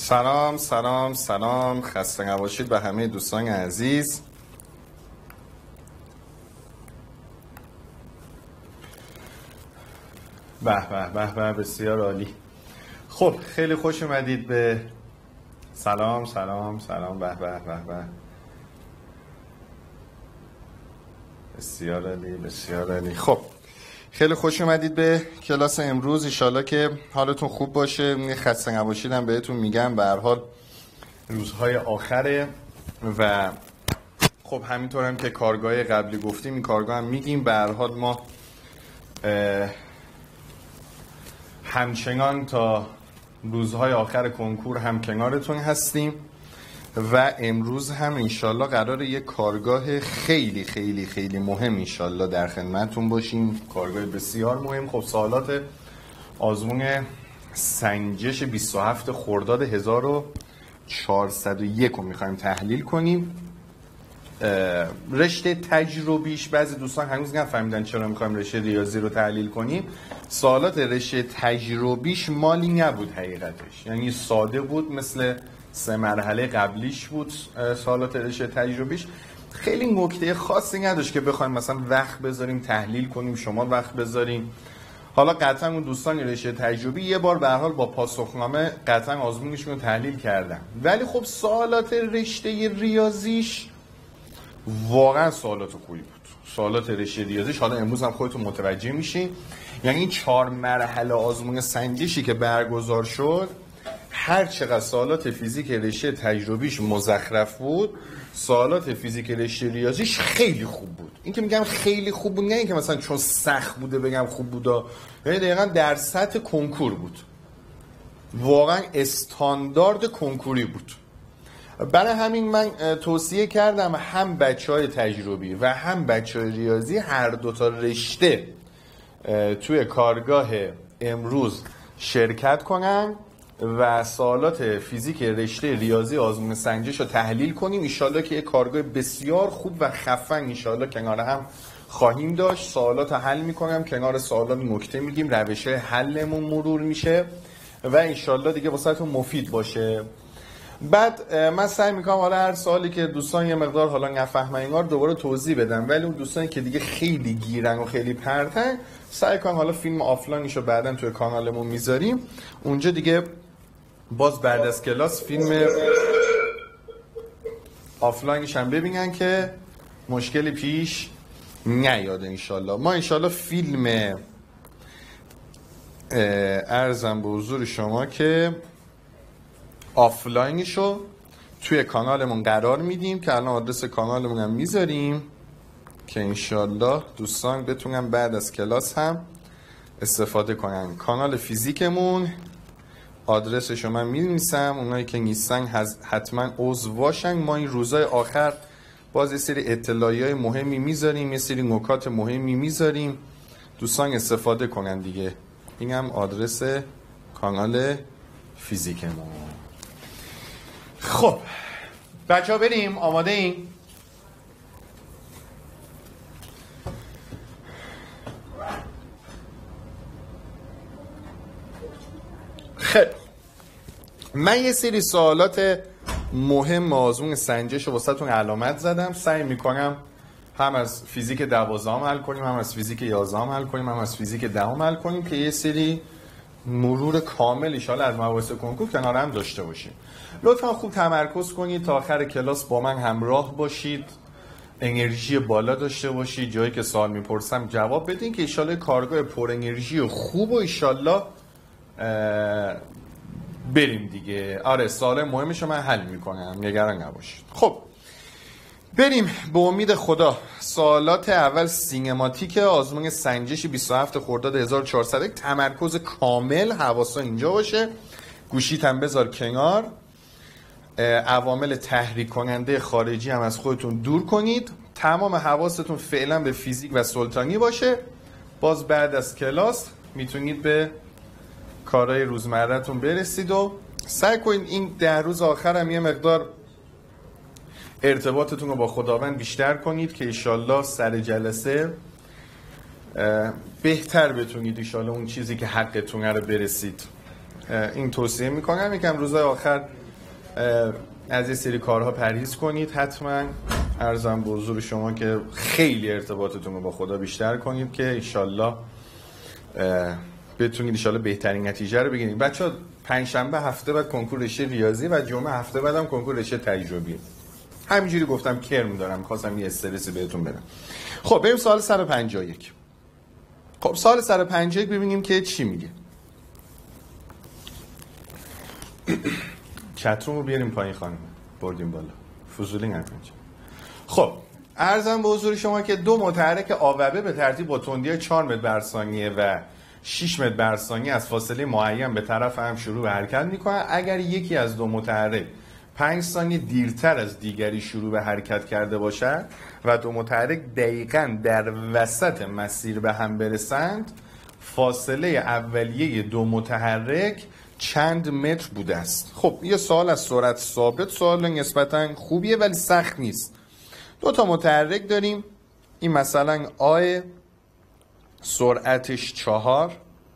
سلام سلام سلام، خسته نباشید به همه دوستان عزیز. به به به به، بسیار عالی. خب خیلی خوش اومدید به سلام سلام سلام، به به به به، بسیار عالی بسیار عالی. خب خیلی خوش اومدید به کلاس امروز. انشالله که حالتون خوب باشه. خسته نباشیدم بهتون میگم، به هر حال روزهای آخره و خب همینطور هم که کارگاه قبلی گفتیم این کارگاه هم میگیم. به هر حال ما همچنان تا روزهای آخر کنکور هم کنارتون هستیم و امروز هم انشالله قراره یک کارگاه خیلی خیلی خیلی مهم انشالله در خدمتتون باشیم. کارگاه بسیار مهم. خب سوالات آزمون سنجش 27 خرداد 1401 رو میخوایم تحلیل کنیم. رشته تجربیش بعضی دوستان هنوز نفهمیدن چرا میخوایم رشته ریاضی رو تحلیل کنیم. سوالات رشته تجربیش مالی نبود حقیقتش، یعنی ساده بود، مثل 3 مرحله قبلیش بود. سوالات رشته تجربیش خیلی نکته خاصی نداشت که بخوایم مثلا وقت بذاریم تحلیل کنیم، شما وقت بذاریم. حالا قطعا اون دوستان رشته تجربی یه بار به هر حال با پاسخنامه قطعا آزمونشون رو تحلیل کردن، ولی خب سوالات رشته ریاضیش واقعا سوالات خوبی بود. سوالات رشته ریاضیش حالا امروز هم خودتون متوجه میشین، یعنی این 4 مرحله آزمون سنجشی که برگزار شد، هر چقدر سوالات فیزیک رشته تجربیش مزخرف بود، سوالات فیزیک رشته ریاضیش خیلی خوب بود. این که میگم خیلی خوب بود نه اینکه مثلا چون سخت بوده بگم خوب بوده، یعنی دقیقاً در سطح کنکور بود، واقعا استاندارد کنکوری بود. برای همین من توصیه کردم هم بچهای تجربی و هم بچهای ریاضی هر دوتا رشته توی کارگاه امروز شرکت کنن و سوالات فیزیک رشته ریاضی آزمون سنجش رو تحلیل کنیم. انشالله که یک کارگاه بسیار خوب و خفن انشالله کنار هم خواهیم داشت. سوالات حل میکنم، کنار سوالات نکته میگیم، روش حلمون مرور میشه و انشالله دیگه واسهتون مفید باشه. بعد من سعی میکنم حالا هر سوالی که دوستان یه مقدار حالا نفهمن اینا رو دوباره توضیح بدم، ولی اون دوستانی که دیگه خیلی گیرن و خیلی پرتن سعی کنم حالا فیلم آفلاینش رو بعداً توی کانالمون میذاریم، اونجا دیگه باز بعد از کلاس فیلم آفلاینش هم ببینن که مشکلی پیش نیاد. انشالله ما انشالله فیلم ارزم به حضور شما که آفلاینشو توی کانالمون قرار میدیم که الان آدرس کانالمون هم میذاریم که انشالله دوستان بتونن بعد از کلاس هم استفاده کنن. کانال فیزیکمون آدرسشو من می‌نویسم، اونایی که نیستن حتما عضو باشن. ما این روزهای آخر باز یه سری اطلاعیهای مهمی میذاریم، یه سری نکات مهمی میذاریم، دوستان استفاده کنن دیگه. این هم آدرس کانال فیزیکمون. خب بچه ها بریم، آماده این؟ خب من یه سری سوالات مهم آزمون سنجش رو واسهتون علامت زدم. سعی میکنم هم از فیزیک 12 حل کنیم، هم از فیزیک 11 حل کنیم، هم از فیزیک 10 حل کنیم که یه سری مرور کامل ان شاءالله از مباحث کنکور کنار هم داشته باشیم. لطفا خوب تمرکز کنید، تا آخر کلاس با من همراه باشید، انرژی بالا داشته باشید، جایی که سوال میپرسم جواب بدین که ان شاءالله کارگاه پر انرژی و خوب و ان شاءالله بریم دیگه. آره سوال مهمش رو من حل میکنم، نگران نباشید. خب بریم به امید خدا. سوالات اول سینماتیک آزمون سنجش 27 خرداد 1401. تمرکز کامل، حواسا اینجا باشه، گوشیت هم بذار کنار، عوامل تحریک کننده خارجی هم از خودتون دور کنید، تمام حواستون فعلا به فیزیک و سلطانی باشه. باز بعد از کلاس میتونید به کارهای روزمره‌تون برسید و سعی کنید این 10 روز آخر هم یه مقدار ارتباطتون رو با خداوند بیشتر کنید که انشالله سر جلسه بهتر بتونید انشالله اون چیزی که حقتونه رو برسید. این توصیه میکنم. یکم روزهای آخر از یه سری کارها پرهیز کنید حتما. عرضم به حضور شما که خیلی ارتباطتون رو با خدا بیشتر کنید که انشالله بتونید انشالله بهترین نتیجه رو بگیرید. بچه‌ها پنجشنبه هفته بعد کنکور رشته ریاضی و جمعه هفته بعدم کنکور رشته تجربی. همینجوری گفتم کرم دارم، خواستم یه استرسی بهتون بدم. خب بریم سوال 151. خب سوال 151 ببینیم که چی میگه. چتروم رو بیاریم پایین خانم، بردیم بالا، فضولی نکنید. خب عرضم به حضور شما که دو متحرک آوبه به ترتیب با تندی 4 متر بر ثانیه و 6 متر بر ثانیه از فاصله معین به طرف هم شروع به حرکت میکنن. اگر یکی از دو متحرک 5 ثانیه دیرتر از دیگری شروع به حرکت کرده باشد و دو متحرک دقیقاً در وسط مسیر به هم برسند، فاصله اولیه دو متحرک چند متر بوده است. خب یه سوال از سرعت ثابت، سوال نسبتاً خوبیه ولی سخت نیست. دو تا متحرک داریم، این مثلا آ سرعتش 4،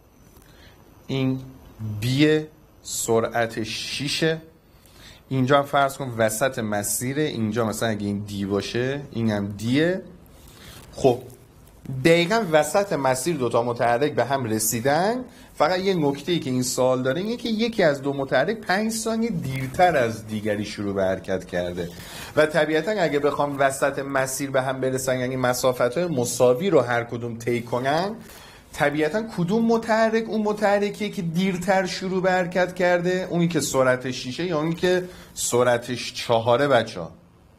این بی سرعتش 6، اینجا هم فرض کن وسط مسیره، اینجا مثلا اگه این دی باشه این هم دیه. خب دقیقا وسط مسیر دوتا متحرک به هم رسیدن. فقط یه نکته‌ای که این سوال داره اینه که یکی از دو متحرک 5 ثانیه دیرتر از دیگری شروع به حرکت کرده و طبیعتا اگه بخوام وسط مسیر به هم برسن، یعنی مسافت‌های مساوی رو هر کدوم طی کنن، طبیعتا کدوم متحرک اون متحرکیه که دیرتر شروع به حرکت کرده؟ اونی که سرعتش 6 یا اونی که سرعتش 4 بچه‌ها؟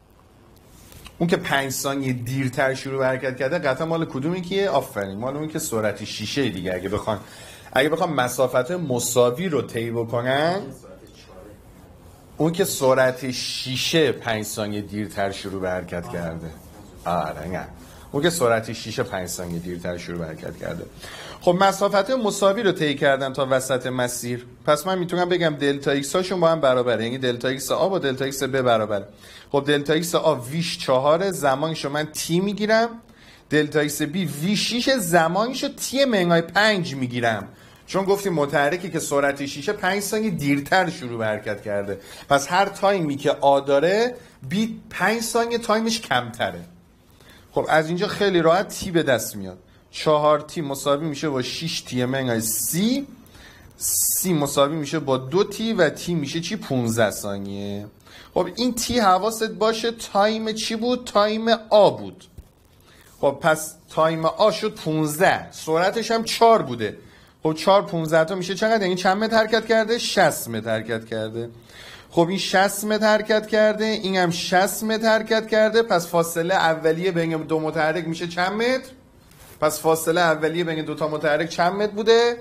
اون که 5 ثانیه دیرتر شروع به حرکت کرده قطعا مال کدومی کیه؟ آفرین، مال اون که سرعتش 6 دیگه. اگه بخوام مسافت مساوی رو طی بکنن، اون که سرعتش 6 5 ثانیه دیرتر شروع به حرکت کرده. آره نه، اون که سرعتش 6 5 ثانیه دیرتر شروع به حرکت کرده. خب مسافت مساوی رو طی کردن تا وسط مسیر، پس من میتونم بگم دلتا ایکس هاشون با هم برابره، یعنی دلتا ایکس آ با دلتا ایکس ب برابره. خب دلتا ایکس آ ویش 4 زمانشو من تی میگیرم، دلتا ایکس بی وی 6 زمانشو تی منهای 5 میگیرم، چون گفتیم متحرکی که سرعتش 6 5 ثانیه دیرتر شروع به حرکت کرده، پس هر تایمی که آ داره بی 5 ثانیه تایمش کمتره. خب از اینجا خیلی راحت تی به دست میاد. 4 تی مساوی میشه با 6 تی منهای سی، سی مساوی میشه با 2 تی و تی میشه چی؟ 15 ثانیه. خب این تی حواست باشه تایم چی بود؟ تایم آ بود. خب پس تایم آ شد 15، سرعتش هم 4 بوده. خب 4 15 تا میشه چقدر؟ این چند متر حرکت کرده؟ 60 متر حرکت کرده. خب این 60 متر حرکت کرده، این هم 60 متر حرکت کرده، پس فاصله اولیه بین دو متحرک میشه چند متر؟ پس فاصله اولیه بین دو تا متحرک چند متر بوده؟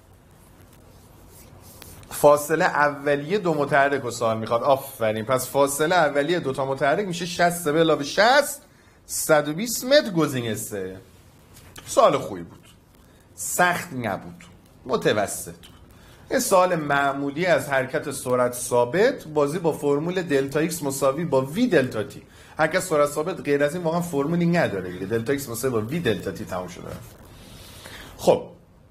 فاصله اولیه دو متحرک رو سوال میخواد. آفرین، پس فاصله اولیه دو تا متحرک میشه 60 به علاوه 60 120 متر گزینه 3. سوال خوبی بود، سخت نبود، متوسط بود. این سوال معمولی از حرکت سرعت ثابت، بازی با فرمول دلتا ایکس مساوی با وی دلتا تی. حرکت سرعت ثابت غیر از این واقعا فرمولی نداره دیگه، دلتا ایکس مساوی با وی دلتا تی تموم شده رفت. خب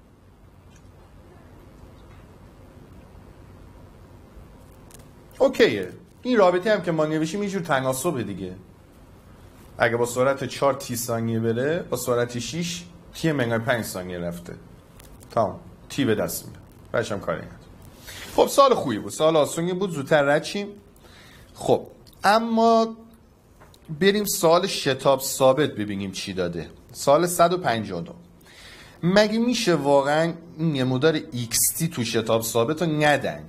اوکیه، این رابطه هم که ما نوشیم یه جور تناسبه دیگه. اگه با سرعت 4 تی ثانیه بره، با سرعت 6 تی منهای 5 ثانیه رفته، تمام، تی به دست میاد، بعدش هم کاری نداره. خب سوال خوبی بود، سوال آسونی بود، زودتر رد شیم. خب اما بریم سوال شتاب ثابت ببینیم چی داده. سوال 152. مگه میشه واقعا این نمودار XT تو شتاب ثابت رو ندن؟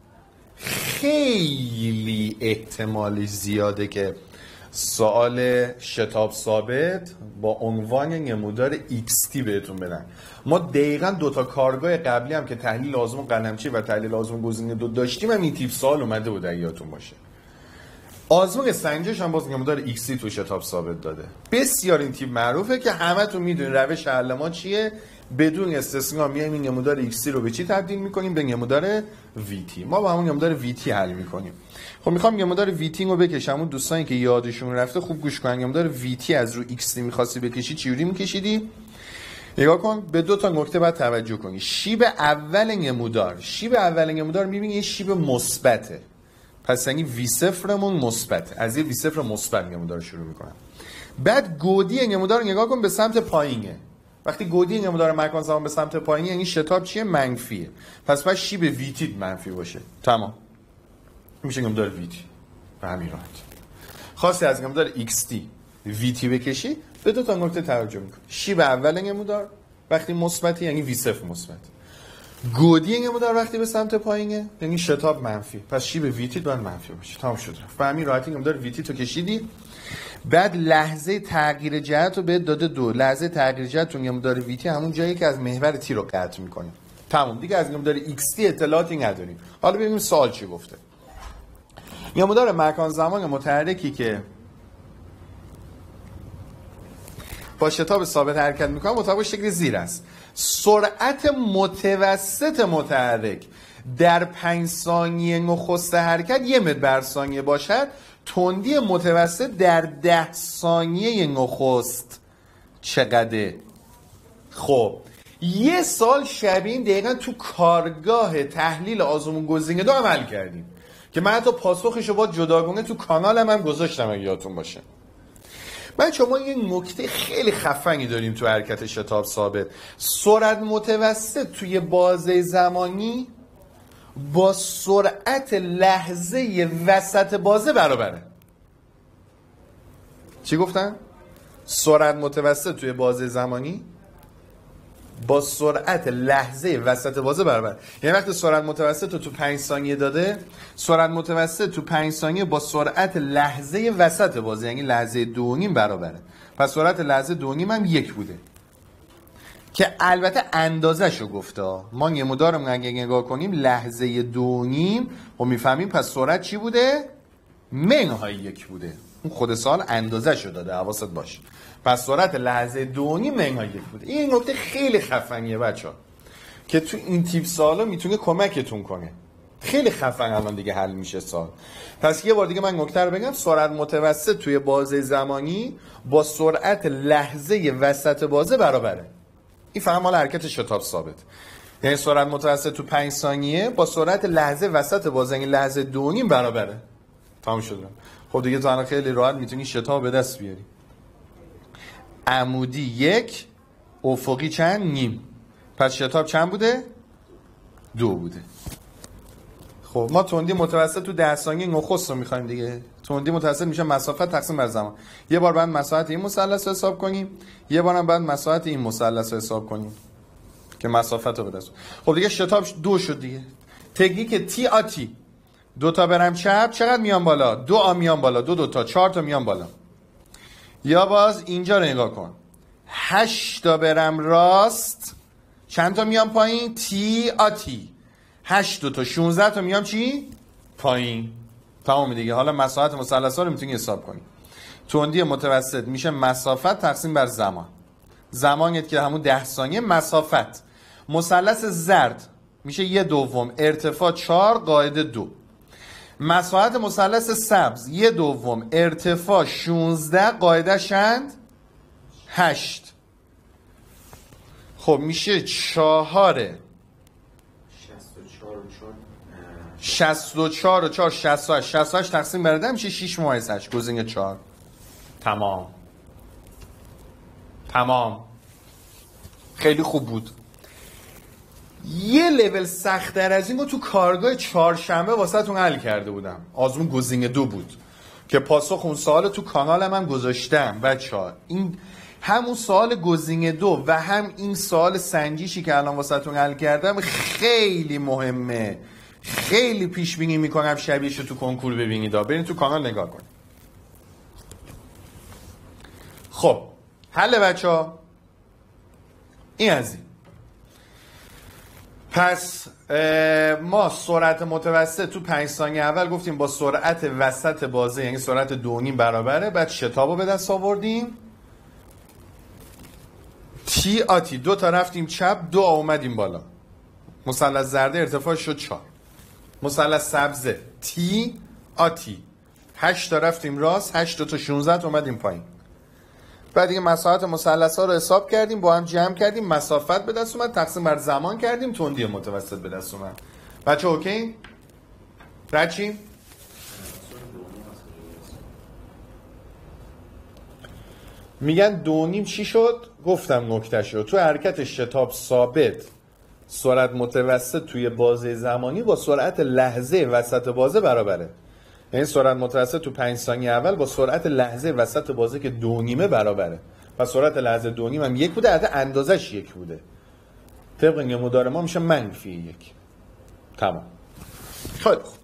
خیلی احتمال زیاده که سوال شتاب ثابت با عنوان نمودار XT بهتون بدن. ما دقیقاً دوتا کارگاه قبلی هم که تحلیل آزمون قلمچی و تحلیل آزمون گزینه 2 داشتیم هم این تیپ سوال اومده بود، اگه یادتون باشه. آزمون سنجش هم باز نمودار XT تو شتاب ثابت داده. بسیار این تیپ معروفه که همتون میدونین روش حل ما چیه. بدون استثنا میایم این نمودار XT رو به چی تبدیل میکنیم؟ به نمودار VT. ما با همون نمودار VT حل میکنیم. خب میخوام نمودار VT رو بکشم. اون دوستانی که یادشون رفته خوب گوش کنن. نمودار VT از رو XT می‌خواستی بکشی چجوری می‌کشیدی؟ نگاه کن، به دو تا نکته باید توجه کنی. شیب اول نمودار می‌بینی یه شیب مثبته. پس یعنی وی صفرمون مثبت، از یه وی صفر مثبت نمودار شروع میکنم. بعد گودی نمودار رو نگاه کن به سمت پایینه. وقتی گودی نمودار مکان زمان به سمت پایینه یعنی شتاب چیه؟ منفیه. پس باید شیب ویتی منفی باشه. تمام. میشه نمودار ویتی. به همین راحت. خواستی از نمودار ایکس تی ویتی بکشی به دو تا نکته توجه میکنی. شیب اول نمودار وقتی مثبتی یعنی وی صفر مثبت. گودی نمودار وقتی به سمت پایینه یعنی شتاب منفی. پس شیب ویتی باید منفی باشه. تمام شد رفت. به همین راحتی نمودار ویتی تو کشیدی. بعد لحظه تغییر جهت رو بهت داده 2. لحظه تغییر جهت تو نمودار ویتی همون جایی که از محور تی رو قطع می‌کنه. تمام دیگه از نمودار ایکس تی اطلاعاتی نداریم. حالا ببینیم سوال چی گفته. نمودار مکان زمان متحرکی که با شتاب ثابت حرکت می‌کنه مطابق شکل زیر است. سرعت متوسط متحرک در 5 ثانیه نخست حرکت 1 متر بر ثانیه باشد. تندی متوسط در 10 ثانیه نخست چقدره؟ خب یه سال شبیه این دقیقا تو کارگاه تحلیل آزمون گزینه 2 عمل کردیم که من حتی پاسخشو با جداگانه تو کانالم هم گذاشتم اگه یادتون باشه. بچه‌ها ما یه نکته خیلی خفنی داریم تو حرکت شتاب ثابت. سرعت متوسط توی بازه زمانی با سرعت لحظه وسط بازه برابره. چی گفتم؟ سرعت متوسط توی بازه زمانی با سرعت لحظه وسط بازه برابره. یعنی وقتی سرعت متوسط رو تو 5 ثانیه داده، سرعت متوسط تو 5 ثانیه با سرعت لحظه وسط بازه یعنی لحظه 2.5 برابره. پس سرعت لحظه 2.5 هم 1 بوده. که البته اندازه‌شو گفته. ما نمودارمون اگه نگاه کنیم لحظه 2.5 و میفهمیم پس سرعت چی بوده؟ منهای 1 بوده. اون خود سوال اندازه‌شو داده، حواست باشه. پس سرعت لحظه 2.5 منهای 1 بوده. این نکته خیلی خفنیه بچه‌ها که تو این تیپ سوالا میتونه کمکتون کنه. خیلی خفن الان دیگه حل میشه سوال. پس یه بار دیگه من نکته رو بگم. سرعت متوسط توی بازه زمانی با سرعت لحظه وسط بازه برابره. این فهم مال حرکت شتاب ثابت. یعنی سرعت متوسط تو 5 ثانیه با سرعت لحظه وسط بازه یعنی لحظه 2.5 برابره. تمام شد. خب دیگه تو الان خیلی راحت میتونی شتاب به دست بیاری. عمودی 1 افقی چند؟ نیم. پس شتاب چند بوده؟ 2 بوده. خب ما تندی متوسط تو 10 ثانیه نخست رو می‌خوایم دیگه. تندی متوسط میشه مسافت تقسیم بر زمان. یه بار بعد مساحت این مثلث رو حساب کنیم، یه بارم بعد مساحت این مثلث رو حساب کنیم که مسافت رو به دست. خب دیگه شتاب 2 شد دیگه. تکنیک تی آتی. 2 تا برم چپ چقدر میان بالا؟ 2 میان بالا. 2 تا 4 تا میان بالا. یا باز اینجا رو نگاه کن. 8 تا برم راست چند تا میان پایین؟ تی آتی. 8 تا 16 تا میام چی؟ پایین. تمام دیگه. حالا مساحت مثلث ها رو میتونی حساب کنی. تندی متوسط میشه مسافت تقسیم بر زمان. زمانیت که همون 10 ثانیه مسافت. مثلث زرد میشه 1/2 ارتفاع 4 قاعده 2. مساحت مثلث سبز 1/2 ارتفاع 16 قاعده شند 8. خب میشه 4 64 و 4 68. 68 تقسیم بر 10 میشه 6 ممیز 8 گزینه 4. تمام. خیلی خوب بود. یه لول سخت‌تر از این رو تو کارگاه چهارشنبه واسهتون حل کرده بودم. آزمون گزینه 2 بود که پاسخ اون سوال تو کانالم هم گذاشتم. بچه‌ها این همون سوال گزینه 2 و هم این سوال سنجشی که الان واسهتون حل کردم خیلی مهمه. خیلی پیش بینی میکنم شبیهشو تو کنکور ببینید. برین تو کانال نگاه کنید. خب حل بچه‌ها این از این. پس ما سرعت متوسط تو 5 ثانیه اول گفتیم با سرعت وسط بازه یعنی سرعت 2.5 برابره. بعد شتاب رو به دست آوردیم. تی آتی 2 تا رفتیم چپ 2 اومدیم بالا. مثلث زرده ارتفاع شد 4. مثلث سبزه تی آتی 8 تا رفتیم راست 8 تا 16 تا اومدیم پایین. بعد دیگه مساحت مثلث ها رو حساب کردیم با هم جمع کردیم مسافت به دست اومد تقسیم بر زمان کردیم تندی متوسط به دست اومد. بچه اوکی؟ رچیم؟ میگن 2.5 چی شد؟ گفتم نکته شد. تو حرکت شتاب ثابت سرعت متوسط توی بازه زمانی با سرعت لحظه وسط بازه برابره. یعنی سرعت متوسط تو 5 ثانیه اول با سرعت لحظه وسط بازه که 2.5 برابره. پس سرعت لحظه 2.5 هم 1 بوده، حتی اندازش 1 بوده. طبق نمودار ما میشه -1. تمام. خیلی خوب.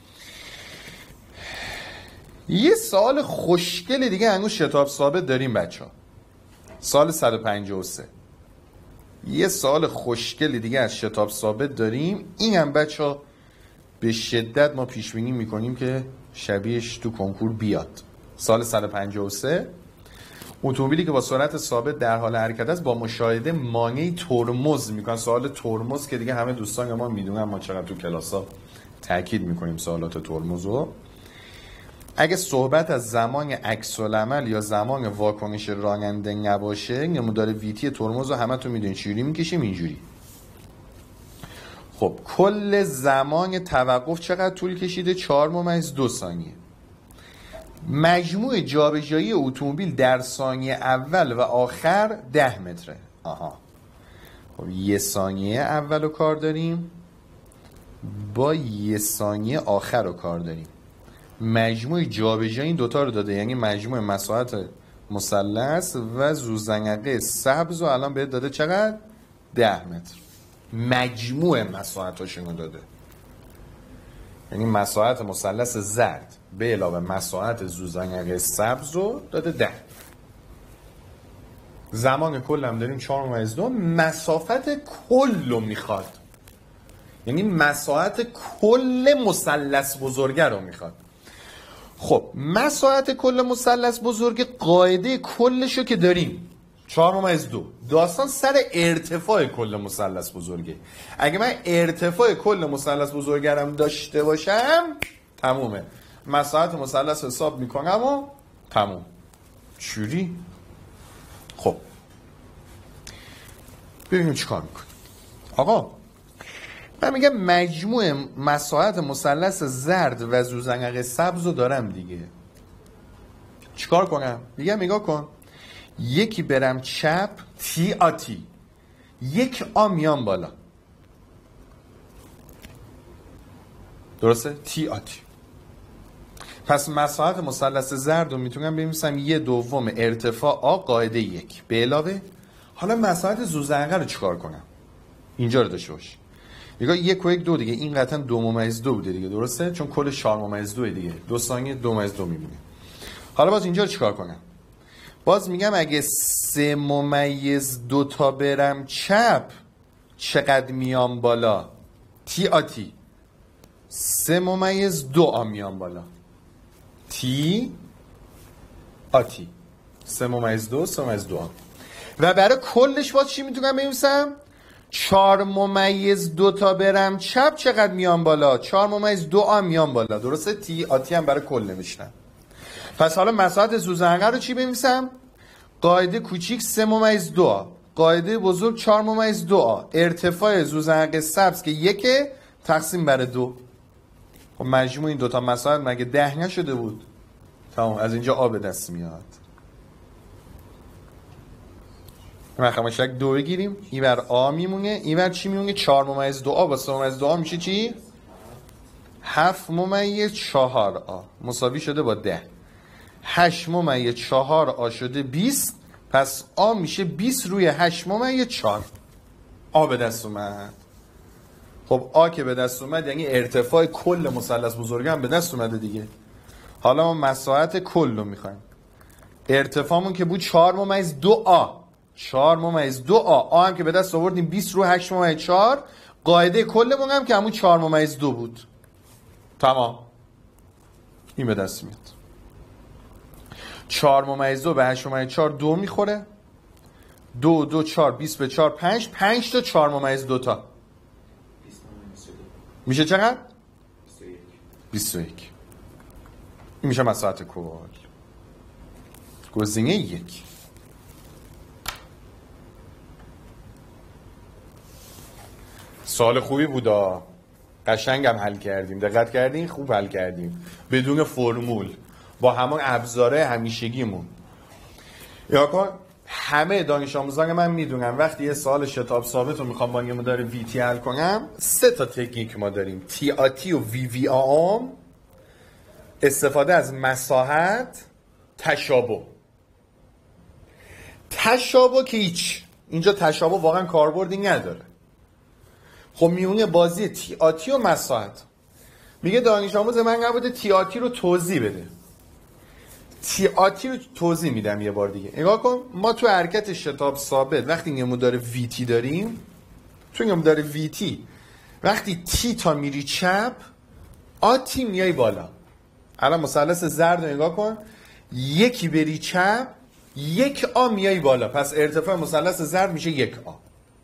یه سوال خوشگل دیگه هنوز شتاب ثابت داریم بچه‌ها. سال 153. یه سوال خوشگل دیگه از شتاب ثابت داریم. این هم بچه‌ها به شدت ما پیش بینی میکنیم که شبیهش تو کنکور بیاد. سال 153 اتومبیلی که با سرعت ثابت در حال حرکت است با مشاهده مانعی ترمز میکنن. سوال ترمز که دیگه همه دوستان ما میدونن، ما چقدر تو کلاس‌ها تاکید میکنیم سوالات ترمز رو. اگه صحبت از زمان عکس العمل یا زمان واکنش راننده نباشه، نمودار ویتی ترمز رو همه تو میدونید چجوری میکشیم؟ اینجوری. خب کل زمان توقف چقدر طول کشیده؟ 4.2 ثانیه. مجموع جابجایی اتومبیل در ثانیه اول و آخر 10 متره. آها. خب 1 ثانیه اول رو کار داریم با 1 ثانیه آخر رو کار داریم. مجموع جابجایی این دوتا رو داده، یعنی مجموع مساحت مثلث و زوزنگه سبز رو الان بهت داده چقدر؟ 10 متر. مجموع مساحتاشون رو داده، یعنی مساحت مثلث زرد به علاوه مساحت زوزنگه سبز رو داده 10. زمان کل هم داریم 4.2. مسافت کل رو میخواد، یعنی مساحت کل مثلث بزرگه رو میخواد. خب مساحت کل مثلث بزرگ قاعده کلشو که داریم 4.2. داستان سر ارتفاع کل مثلث بزرگه. اگه من ارتفاع کل مثلث بزرگرم داشته باشم تمومه. مساحت مثلث حساب میکنم و تموم. چوری؟ خب ببینیم چیکار میکنیم. آقا من میگم مجموع مساحت مثلث زرد و زوزنگه سبز رو دارم دیگه. چیکار کنم؟ میگم نگاه کن، یکی برم چپ تی آتی، 1 آ میام بالا. درسته؟ تی آتی. پس مساحت مثلث زرد رو میتونم بنویسم 1/2 ارتفاع آ قاعده 1 به علاوه. حالا مساحت زوزنگه رو چیکار کنم؟ اینجا رو داشته باش. نگاه 1 و 1 2 دیگه، این قطعا 2.2 بوده دیگه، درسته؟ چون کل 4.2 دیگه، 2 ثانیه 2.2 میمونه. حالا باز اینجا رو چیکار کنم؟ باز میگم اگه 3.2 تا برم چپ چقدر میام بالا؟ تی آتی 3.2 آ میام بالا. تی آتی 3.2 آ. و برای کلش باز چی میتونم بنویسم؟ 4.2 تا برم چپ چقدر میام بالا؟ 4.2 آ میام بالا. درسته؟ تی آتی هم برای کل نوشتم. پس حالا مساحت زوزنگه رو چی بنویسم؟ قاعده کوچیک 3.2 آ، قاعده بزرگ 4.2 آ، ارتفاع زوزنگه سبز که 1 تقسیم بر 2. خب مجموع این دوتا مساحت مگه 10 نشده بود؟ تمام. از اینجا آ به دست میاد. مخمشک 2 بگیریم، این بر آ میمونه، این بر چی میمونه؟ 4.2 آ با 3.2 آ میشه چی؟ 7.4 آ مساوی شده با 10. 8.4 آ شده 20. پس آ میشه 20 روی 8.4 آ به دست اومد. خب آ که به دست اومد یعنی ارتفاع کل مثلث بزرگ هم به دست اومده دیگه. حالا ما مساحت کل رو میخوایم. ارتفاعمون که بود 4.2 آ، 4.2 آ هم که به دست آوردیم 20 رو 8.4. قاعده کلمون هم که همون 4.2 بود. تمام. این به دست میاد. 4.2 به 8.4 2 میخوره. 2 2 4 20 به 4 5 5 تا 4.2 تا میشه چقدر؟ 21. این میشه مساحت کل. گزینه 1. سوال خوبی بودا، قشنگم حل کردیم. دقت کردین؟ خوب حل کردیم بدون فرمول با همون ابزاره همیشگیمون. یا کن همه دانش آموزان من میدونن وقتی یه سوال شتاب ثابت رو میخوام با یه مدار ویتی حل کنم 3 تا تکنیک ما داریم: تی آتی و وی وی آم، استفاده از مساحت، تشابه. تشابه که هیچ، اینجا تشابه واقعا کاربردی نداره. خب میونه بازی تی آتی و مساحت. میگه دانش آموز من قبول تی آتی رو توضیح بده. تی آتی رو توضیح میدم یه بار دیگه. نگاه کن، ما تو حرکت شتاب ثابت وقتی نمودار ویتی داریم، تو نمودار ویتی وقتی تی تا میری چپ، آتی میای بالا. الان مثلث زرد رو نگاه کن، یکی بری چپ، 1 آ میای بالا، پس ارتفاع مثلث زرد میشه 1 آ.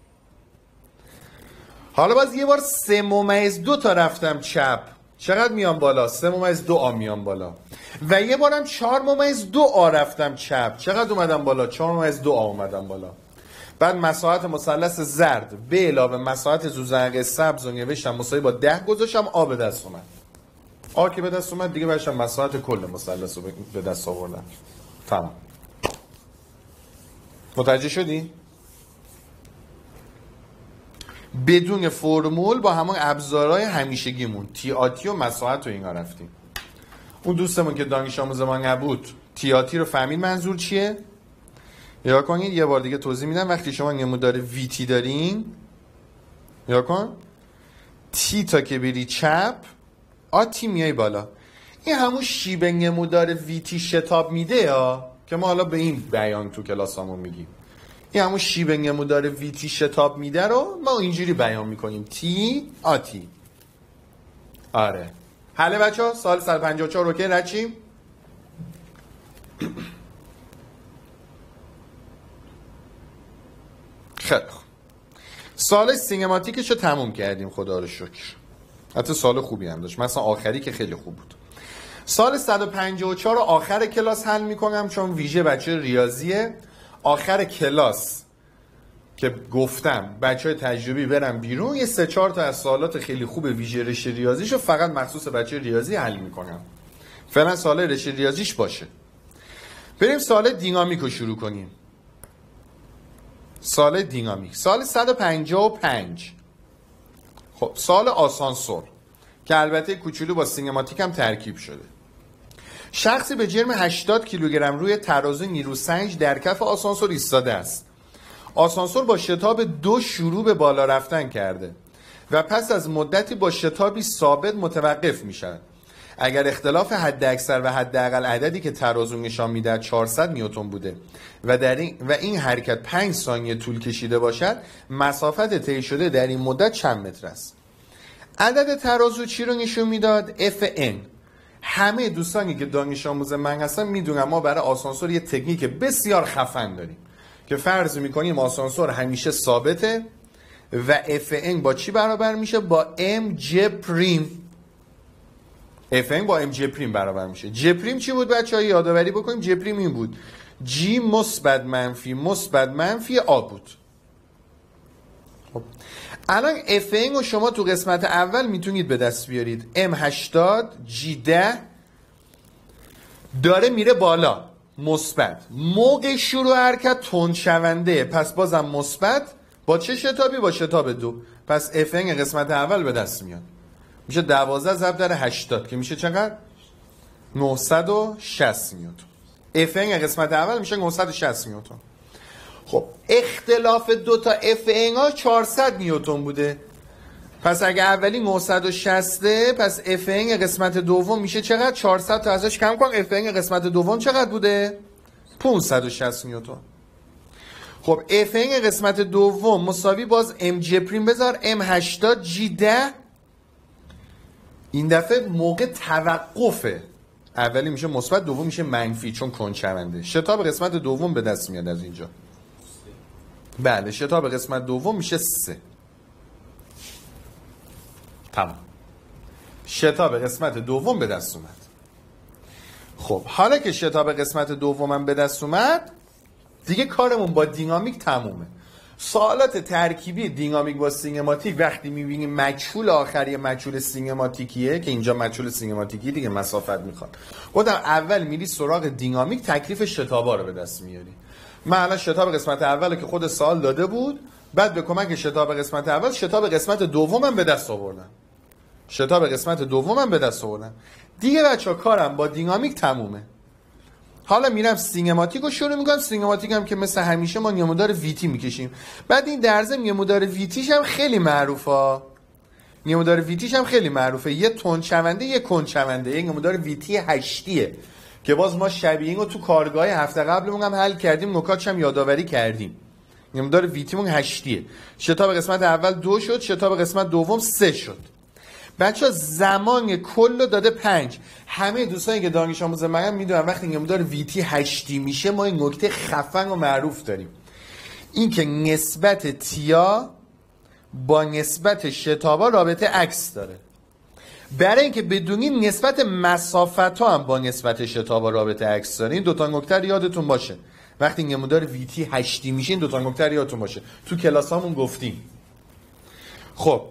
حالا باز یه بار 3/2 تا رفتم چپ، چقدر میام بالا؟ 3/2 آ میام بالا. و یه بارم 4/2 آ رفتم چپ، چقدر اومدم بالا؟ 4/2 آ اومدم بالا. بعد مساحت مثلث زرد به علاوه مساحت زوزنقه سبز رو نوشتم مساوی با 10 گذاشتم، آ به دست اومد. آ که به دست اومد دیگه برشم مساحت کل مثلث رو به دست آوردم. تمام. متوجه شدی؟ بدون فرمول با همون ابزارهای همیشگیمون تی آتی و مساحت رو اینا رفتیم. اون دوستمون که دانش آموز ما نبود تی آتی رو فهمید منظور چیه؟ یا کنید یه بار دیگه توضیح میدم. وقتی شما نمودار ویتی دارین، یا کن تی تا که بری چپ، آتی میای بالا. این همون شیب نمودار ویتی شتاب میده یا که ما حالا به این بیان تو کلاسامون میگیم. این همون شیب نمودار ویتی شتاب میده رو ما اینجوری بیان میکنیم: تی آتی. آره. حله بچه ها؟ سال 154 اوکی رچیم؟ خیلی خوب. سال سینماتیکش رو تموم کردیم خدا رو شکر. حتی سال خوبی هم داشت، مثلا آخری که خیلی خوب بود. سال 154 رو آخر کلاس حل میکنم چون ویژه بچه ریاضیه. آخر کلاس که گفتم بچه های تجربی برن بیرون، یه 3-4 تا از سوالات خیلی خوب ویژه رشته ریاضیشو فقط مخصوص بچه ریاضی حل میکنم. فعلا سوال رشته ریاضیش باشه. بریم سوال دینامیک رو شروع کنیم. سوال دینامیک، سال 155. خب سوال آسانسور که البته کوچولو با سینماتیک هم ترکیب شده. شخصی به جرم 80 کیلوگرم روی ترازو نیروسنج در کف آسانسور ایستاده است. آسانسور با شتاب 2 شروع به بالا رفتن کرده و پس از مدتی با شتابی ثابت متوقف می شود. اگر اختلاف حد اکثر و حداقل عددی که ترازو نشان میدهد 400 نیوتن بوده و این حرکت 5 ثانیه طول کشیده باشد، مسافت طی شده در این مدت چند متر است؟ عدد ترازو چی رو نشون میداد؟ Fn. همه دوستانی که دانش آموز من هستن میدونن ما برای آسانسور یه تکنیک بسیار خفن داریم که فرض میکنیم آسانسور همیشه ثابته و Fn با چی برابر میشه؟ با mj پریم. Fn با mj پریم برابر میشه. j پریم چی بود بچه‌ها؟ یادآوری بکنیم. j پریم این بود g مثبت منفی a بود. خب الان Fn رو شما تو قسمت اول میتونید به دست بیارید. m80 g10 داره میره بالا، مثبت. موقع شروع حرکت تند شونده، پس بازم مثبت. با چه شتابی؟ با شتاب 2. پس Fn قسمت اول به دست میاد، میشه 12 ضرب در 80 که میشه چقدر؟ 960 نیوتن. Fn قسمت اول میشه 960 نیوتن. خب اختلاف دو تا Fn ها 400 نیوتن بوده، پس اگه اولی 960 پس Fn قسمت دوم میشه چقدر؟ 400 تا ازش کم کن. Fn قسمت دوم چقدر بوده؟ 560 نیوتن. خب Fn قسمت دوم مساوی باز mj پریم بذار m80 g10. این دفعه موقع توقفه اولی میشه مثبت، دوم میشه منفی چون کنچرنده. شتاب قسمت دوم به دست میاد از اینجا. بله شتاب قسمت دوم میشه 3. تمام. شتاب قسمت دوم به دست اومد. خب حالا که شتاب قسمت دومم به دست اومد دیگه کارمون با دینامیک تمومه. سوالات ترکیبی دینامیک با سینماتیک وقتی میبینیم مجهول آخری مجهول سینماتیکیه که اینجا مجهول سینماتیکی دیگه مسافت میخواد، گفتم اول میری سراغ دینامیک، تکلیف شتابا رو به دست میاری. من الان شتاب قسمت اول که خود سوال داده بود، بعد به کمک شتاب قسمت اول شتاب قسمت دومم به دست آوردم. شتاب قسمت دومم به دست آوردم. دیگه بچه‌ها کارم با دینامیک تمومه. حالا میرم سینماتیک رو شروع میکنم. سینماتیک هم که مثل همیشه ما نمودار ویتی میکشیم. بعد این در ضمن نمودار ویتیش هم خیلی معروفه. نمودار ویتیش هم خیلی معروفه. یه تندشونده یه کندشونده. یه نمودار ویتی 8 که باز ما شبیه این رو تو کارگاه هفته قبلمون هم حل کردیم، نکاتش هم یادآوری کردیم. نمودار ویتیمون 8. شتاب قسمت اول 2 شد، شتاب قسمت دوم 3 شد. بچه‌ها زمان کل داده 5. همه دوستانی که دانش آموز منن میدونن وقتی نمودار ویتی 8 میشه ما این نکته خفن و معروف داریم، این که نسبت تیا با نسبت شتابا رابطه عکس داره. برای اینکه بدونیم نسبت مسافت ها هم با نسبت شتابا رابطه عکس داره. این دوتا نکته یادتون باشه وقتی نمودار ویتی 8 میشه. این دوتا نکته یادتون باشه، تو کلاس هامون گفتیم. خب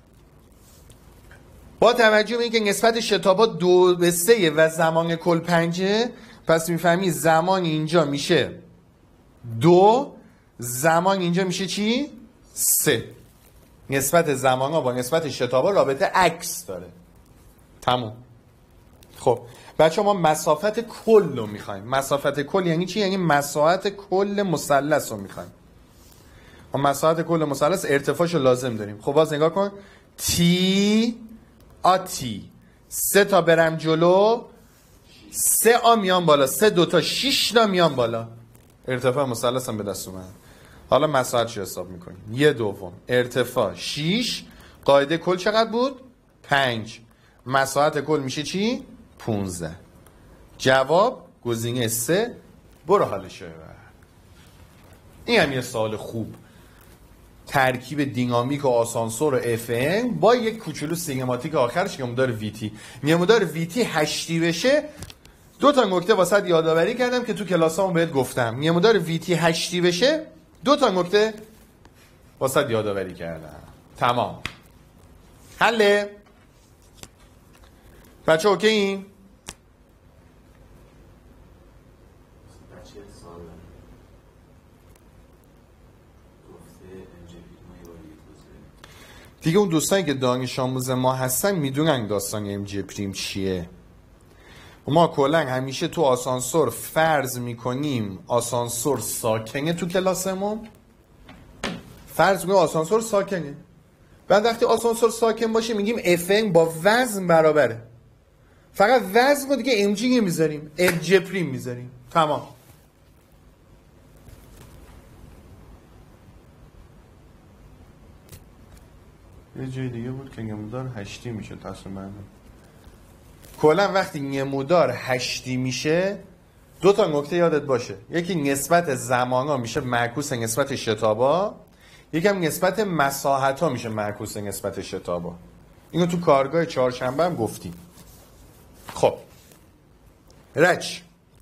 با توجه به اینکه نسبت شتابا 2:3 و زمان کل 5، پس میفهمی زمان اینجا میشه 2، زمان اینجا میشه چی؟ 3. نسبت زمان ها با نسبت شتابا رابطه عکس داره. تموم. خب بچه ما مسافت کل رو میخوایم. مسافت کل یعنی چی؟ یعنی مساحت کل مثلث رو میخوایم. ما مساحت کل مثلث ارتفاعش رو لازم داریم. خب باز نگاه کن. تی آتی 3 تا برم جلو 3 آ میان بالا، 3 2 تا 6 تا میان بالا. ارتفاع مثلث هم به دست اومد. حالا مساحتش رو حساب میکنیم. 1/2 ارتفاع 6، قاعده کل چقدر بود؟ 5. مساحت کل میشه چی؟ 15. جواب گزینه 3. برو حالش ببر. این هم یه سوال خوب. ترکیب دینامیک و آسانسور و FN با یک کوچولو سینماتیک آخرش نمودار ویتی. نمودار ویتی 8 بشه. 2 تا نکته واسط یادآوری کردم که تو کلاسامون بهت گفتم. نمودار ویتی 8 بشه 2 تا نکته واسط یادآوری کردم. تمام. حله بچه اوکی این؟ دیگه اون دوستانی که دانش آموز ما هستن میدونن داستان ام جی پریم چیه. ما کلا همیشه تو آسانسور فرض میکنیم آسانسور ساکنه. تو کلاسمون فرض میکنیم آسانسور ساکنه. بعد وقتی آسانسور ساکن باشه میگیم FN با وزن برابره. فقط وزن رو دیگه ام جی میذاریم، ام جی پریم میذاریم. تمام. یه جای دیگه بود که نمودار 8 میشه تصمیم. کلا وقتی نمودار 8 میشه 2 تا نکته یادت باشه. یکی نسبت زمانا میشه معکوس نسبت شتابا، یکم نسبت مساحت ها میشه معکوس نسبت شتابا. اینو تو کارگاه چهارشنبه هم گفتیم. خب رچ.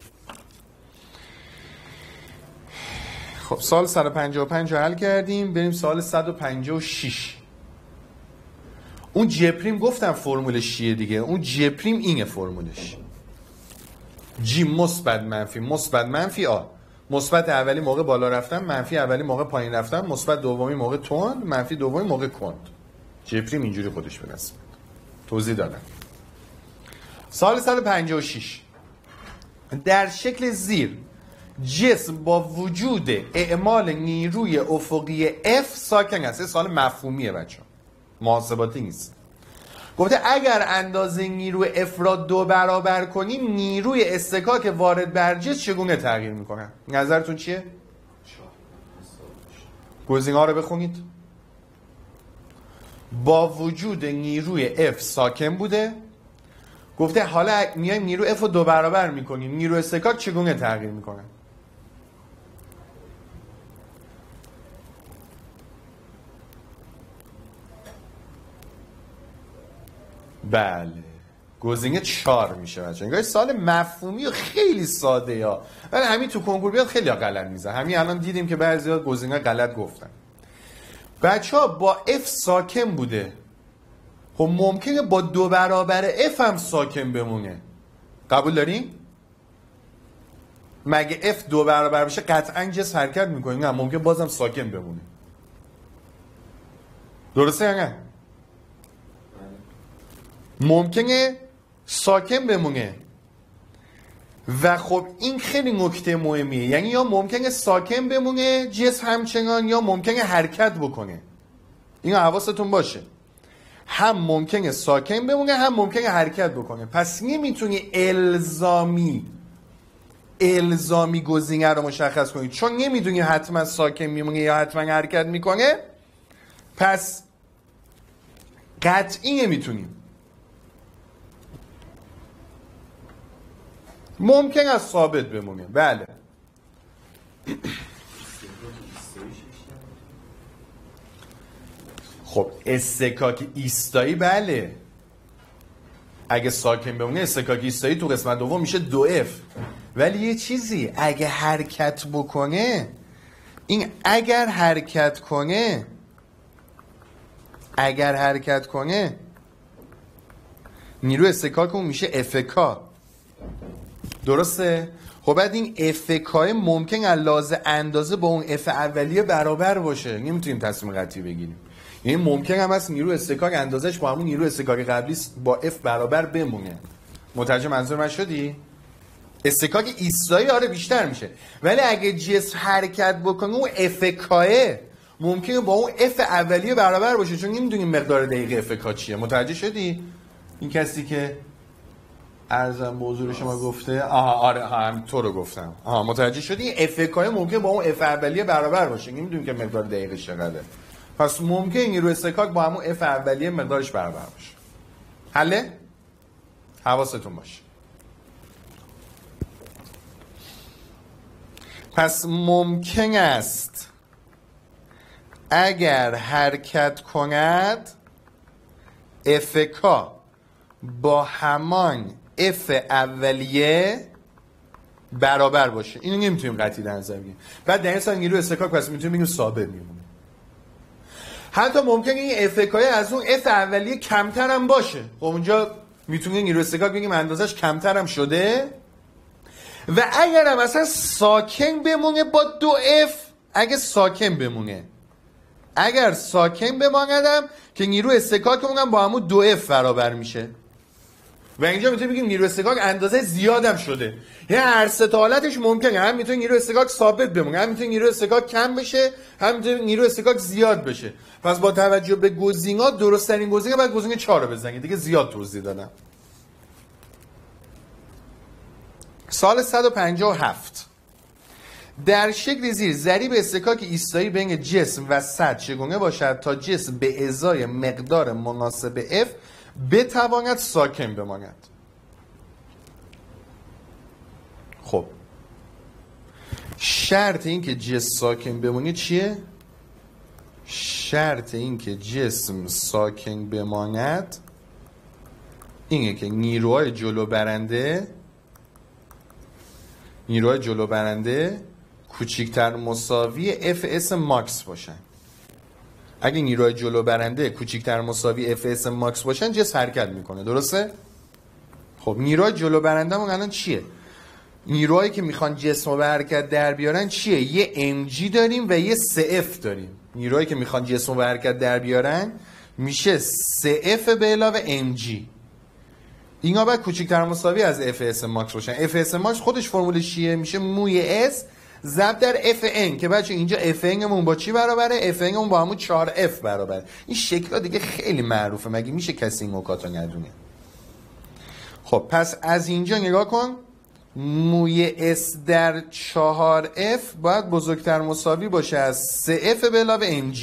خب سال 155 رو حل کردیم. بریم سال 156. اون جپریم گفتم فرمولش چیه دیگه. اون جپریم اینه فرمولش. جی مثبت منفی مثبت منفی آ. مثبت اولی موقع بالا رفتن، منفی اولی موقع پایین رفتن، مثبت دومی موقع تند، منفی دومی موقع کند. جپریم اینجوری خودش به دست میاد. توضیح دادم. سال 156 در شکل زیر جسم با وجود اعمال نیروی افقی F ساکن است. سوال مفهومیه بچه‌ها، محاسباتی نیست. گفته اگر اندازه نیروی F را 2 برابر کنیم نیروی اصطکاک وارد بر جسم چگونه تغییر میکنه؟ نظرتون چیه؟ گزینه‌ها رو بخونید. با وجود نیروی F ساکن بوده. گفته حالا میایم نیروی F رو 2 برابر میکنیم نیروی اصطکاک چگونه تغییر میکنه؟ بله گزینه 4 میشه بچه. انگار سوال مفهومی و خیلی ساده یا ولی همین تو کنکور بیاد خیلی غلط میزنه. همین الان دیدیم که بعضیا گزینه غلط گفتن. بچه‌ها با F ساکن بوده. خب ممکنه با 2 برابر F هم ساکن بمونه. قبول داریم؟ مگه F 2 برابر بشه قطعا جسم حرکت میکنه؟ نه، ممکن بازم ساکن بمونه. درسته یا نه؟ ممکنه ساکن بمونه و خب این خیلی نکته مهمیه، یعنی یا ممکنه ساکن بمونه جسم همچنان، یا ممکنه حرکت بکنه. اینو حواستون باشه، هم ممکنه ساکن بمونه هم ممکنه حرکت بکنه. پس نمیتونی الزامی گزینه رو مشخص کنی، چون نمیدونی حتما ساکن میمونه یا حتما حرکت میکنه، پس قطعی نمیتونیم. ممکن است ثابت بمونه، بله. خب استکاک ایستایی بله، اگه ساکن بمونه استکاک ایستایی تو قسمت دوم میشه 2F. ولی یه چیزی، اگه حرکت بکنه، این اگر حرکت کنه نیروی استکاک اون میشه FK. درسته؟ خب بعد این FK ممکن از لحاظ اندازه با اون F اولیه برابر باشه، نمیتونیم تصمیم قطعی بگیریم. یعنی ممکن هم هست نیروی استکاک اندازش با همون نیروی استکاک قبلی با F برابر بمونه. متوجه منظور من شدی؟ استکاک ایستایی آره بیشتر میشه، ولی اگه جسم حرکت بکنه اون FK ممکنه با اون F اولیه برابر باشه، چون نمیدونیم مقدار دقیق FK چیه. متوجه شدی؟ این کسی که ارزم به حضور شما گفته آره هم تو رو گفتم. متوجه شدی؟ FK ممکنه با اون F اولیه برابر باشه، نمیدونیم که مقدار دقیقش چقدره. پس ممکنه نیروی استکاک با همون F اولیه مقدارش برابر باشه. حله؟ حواستون باشه. پس ممکن است اگر حرکت کند FK با همان F اولیه برابر باشه. اینو نمیتونیم قطعی در نظر بگیریم. بعد در این صورت نیروی استکاک پس میتونیم بگیم ثابت میمونه. حتی ممکنه این FK از اون F اولیه کمتر هم باشه. خب اونجا میتونیم نیروی استکاک بگیم اندازش کمتر هم شده. و اگر هم مثلا ساکن بمونه با 2F، اگه ساکن بمونه، اگر ساکن بماندم که نیروی استکاک اونم با همون 2F برابر میشه و اینجا میتونیم بگیم نیروی استکاک اندازه زیادم شده. یعنی هر سه تا حالتش ممکنه، هم میتونه نیروی استکاک ثابت بمونه، هم میتونه نیروی استکاک کم بشه، هم میتونه نیروی استکاک زیاد بشه. پس با توجه به گزینه‌ها درست ترین گزینه بعد گزینه 4 رو بزنید. دیگه زیاد توضیح دادم. سال 157 در شکل زیر ضریب استکاک ایستایی بین جسم و سطح چگونه باشد تا جسم به ازای مقدار مناسب F بتواند ساکن بماند. خب شرط این که جسم ساکن بمونه چیه؟ شرط این که جسم ساکن بماند اینه که نیروهای جلو برنده کوچکتر مساوی FS ماکس باشن. اگه نیروهای جلو برنده کوچکتر مساوی FS ماکس باشن جسم حرکت میکنه. درسته؟ خب نیروهای جلو برنده همون الان چیه؟ نیروهایی که میخوان جسم رو به حرکت در بیارن چیه؟ یه mg داریم و یه 3f داریم. نیروهایی که میخوان جسم رو به حرکت در بیارن میشه 3f به علاوه mg. اینا باید کوچکتر مساوی از FS ماکس باشن. FS ماکس خودش فرمولش چیه؟ میشه موی S ضرب در FN که بچه اینجا FN مون با چی برابره؟ FN مون با همون 4F برابره. این شکل‌ها دیگه خیلی معروفه، مگه میشه کسی این نکات رو ندونه؟ خب پس از اینجا نگاه کن، موی S در 4F باید بزرگتر مساوی باشه از 3F به علاوه mg.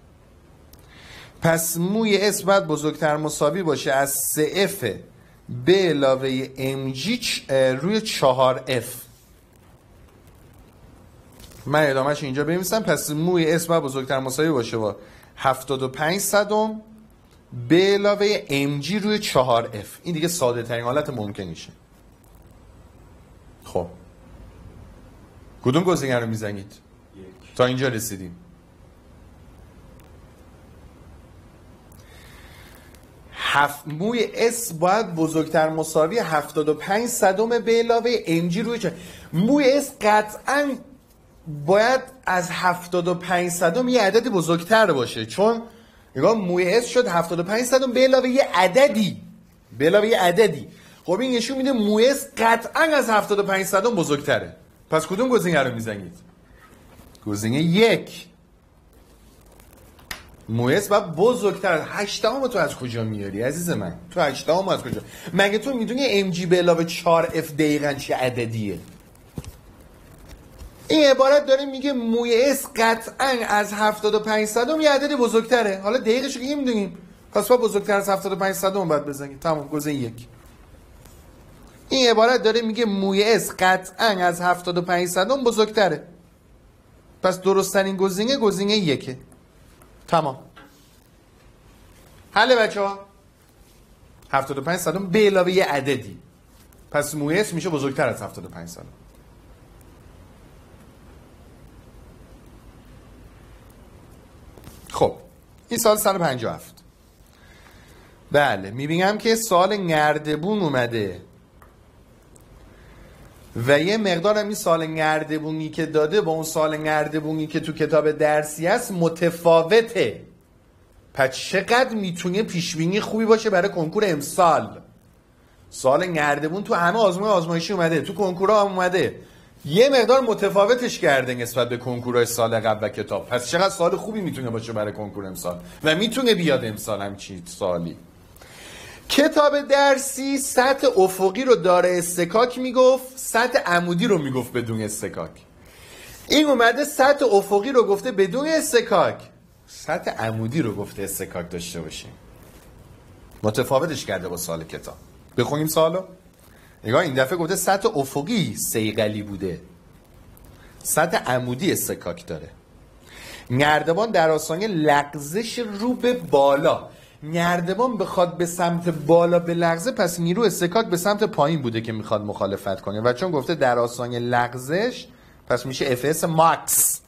پس موی S باید بزرگتر مساوی باشه از 3F به علاوه mg روی 4F. من ادامهش اینجا بنویسم. پس موی S باید بزرگتر مساوی باشه با 75 صدم به علاوه mg روی 4F. این دیگه ساده ترین حالت ممکنشه. خب کدوم گزینه رو میزنید؟ تا اینجا رسیدیم. موی S باید بزرگتر مساوی 75 صدم به علاوه mg روی 4. موی اس قطعا باید از 75 صدم یه عدد بزرگتر باشه، چون نگاه موی اس شد 75 صدم به علاوه یه عددی. خب این نشون میده موی اس قطعا از 75 صدم بزرگتره. پس کدوم گزینه رو میزنید؟ گزینه 1. موی اس باید بزرگتر. 8 تو از کجا میاری عزیز من؟ تو 8 از کجا؟ مگه تو میدونی ام جی به علاوه 4 f دقیقاً چه عددیه؟ این عبارت داره میگه موی اس قطعا از 75 صدم یه عدد بزرگتره. حالا دقیقش رو که میدونیم، پس با بزرگتر از 75 صدم باید بزنیم. تمام. گزینه 1. این عبارت داره میگه موی اس قطعا از 75 صدم بزرگتره. پس درست‌ترین گزینه 1. تمام. حل بچه‌ها. 75 صدم به علاوه یه عددی. پس موی اس میشه بزرگتر از 75 صدم. خب این سال 157. بله میبینم که سال نردبون اومده و یه مقدارم این سال نردبونی که داده با اون سال نردبونی که تو کتاب درسی هست متفاوته. پس چقدر میتونه پیشبینی خوبی باشه برای کنکور امسال. سال نردبون تو همه آزمایشی اومده، تو کنکورها هم اومده، یه مقدار متفاوتش کرده نسبت به کنکورهای سال قبل و کتاب. پس چقدر سال خوبی میتونه باشه برای کنکور امسال و میتونه بیاد امسال همچین سالی. کتاب درسی سطح افقی رو داره استکاک میگفت، سطح عمودی رو میگفت بدون استکاک. این اومده سطح افقی رو گفته بدون استکاک، سطح عمودی رو گفته استکاک داشته باشیم. متفاوتش کرده با سال کتاب. بخونیم سالو. نگاه این دفعه گفته سطح افقی صیقلی بوده، سطح عمودی استکاک داره. نردبان در آستانه لغزش رو به بالا. نردبان بخواد به سمت بالا بلغزه، پس نیرو استکاک به سمت پایین بوده که میخواد مخالفت کنه و چون گفته در آستانه لغزش، پس میشه اف ماکس.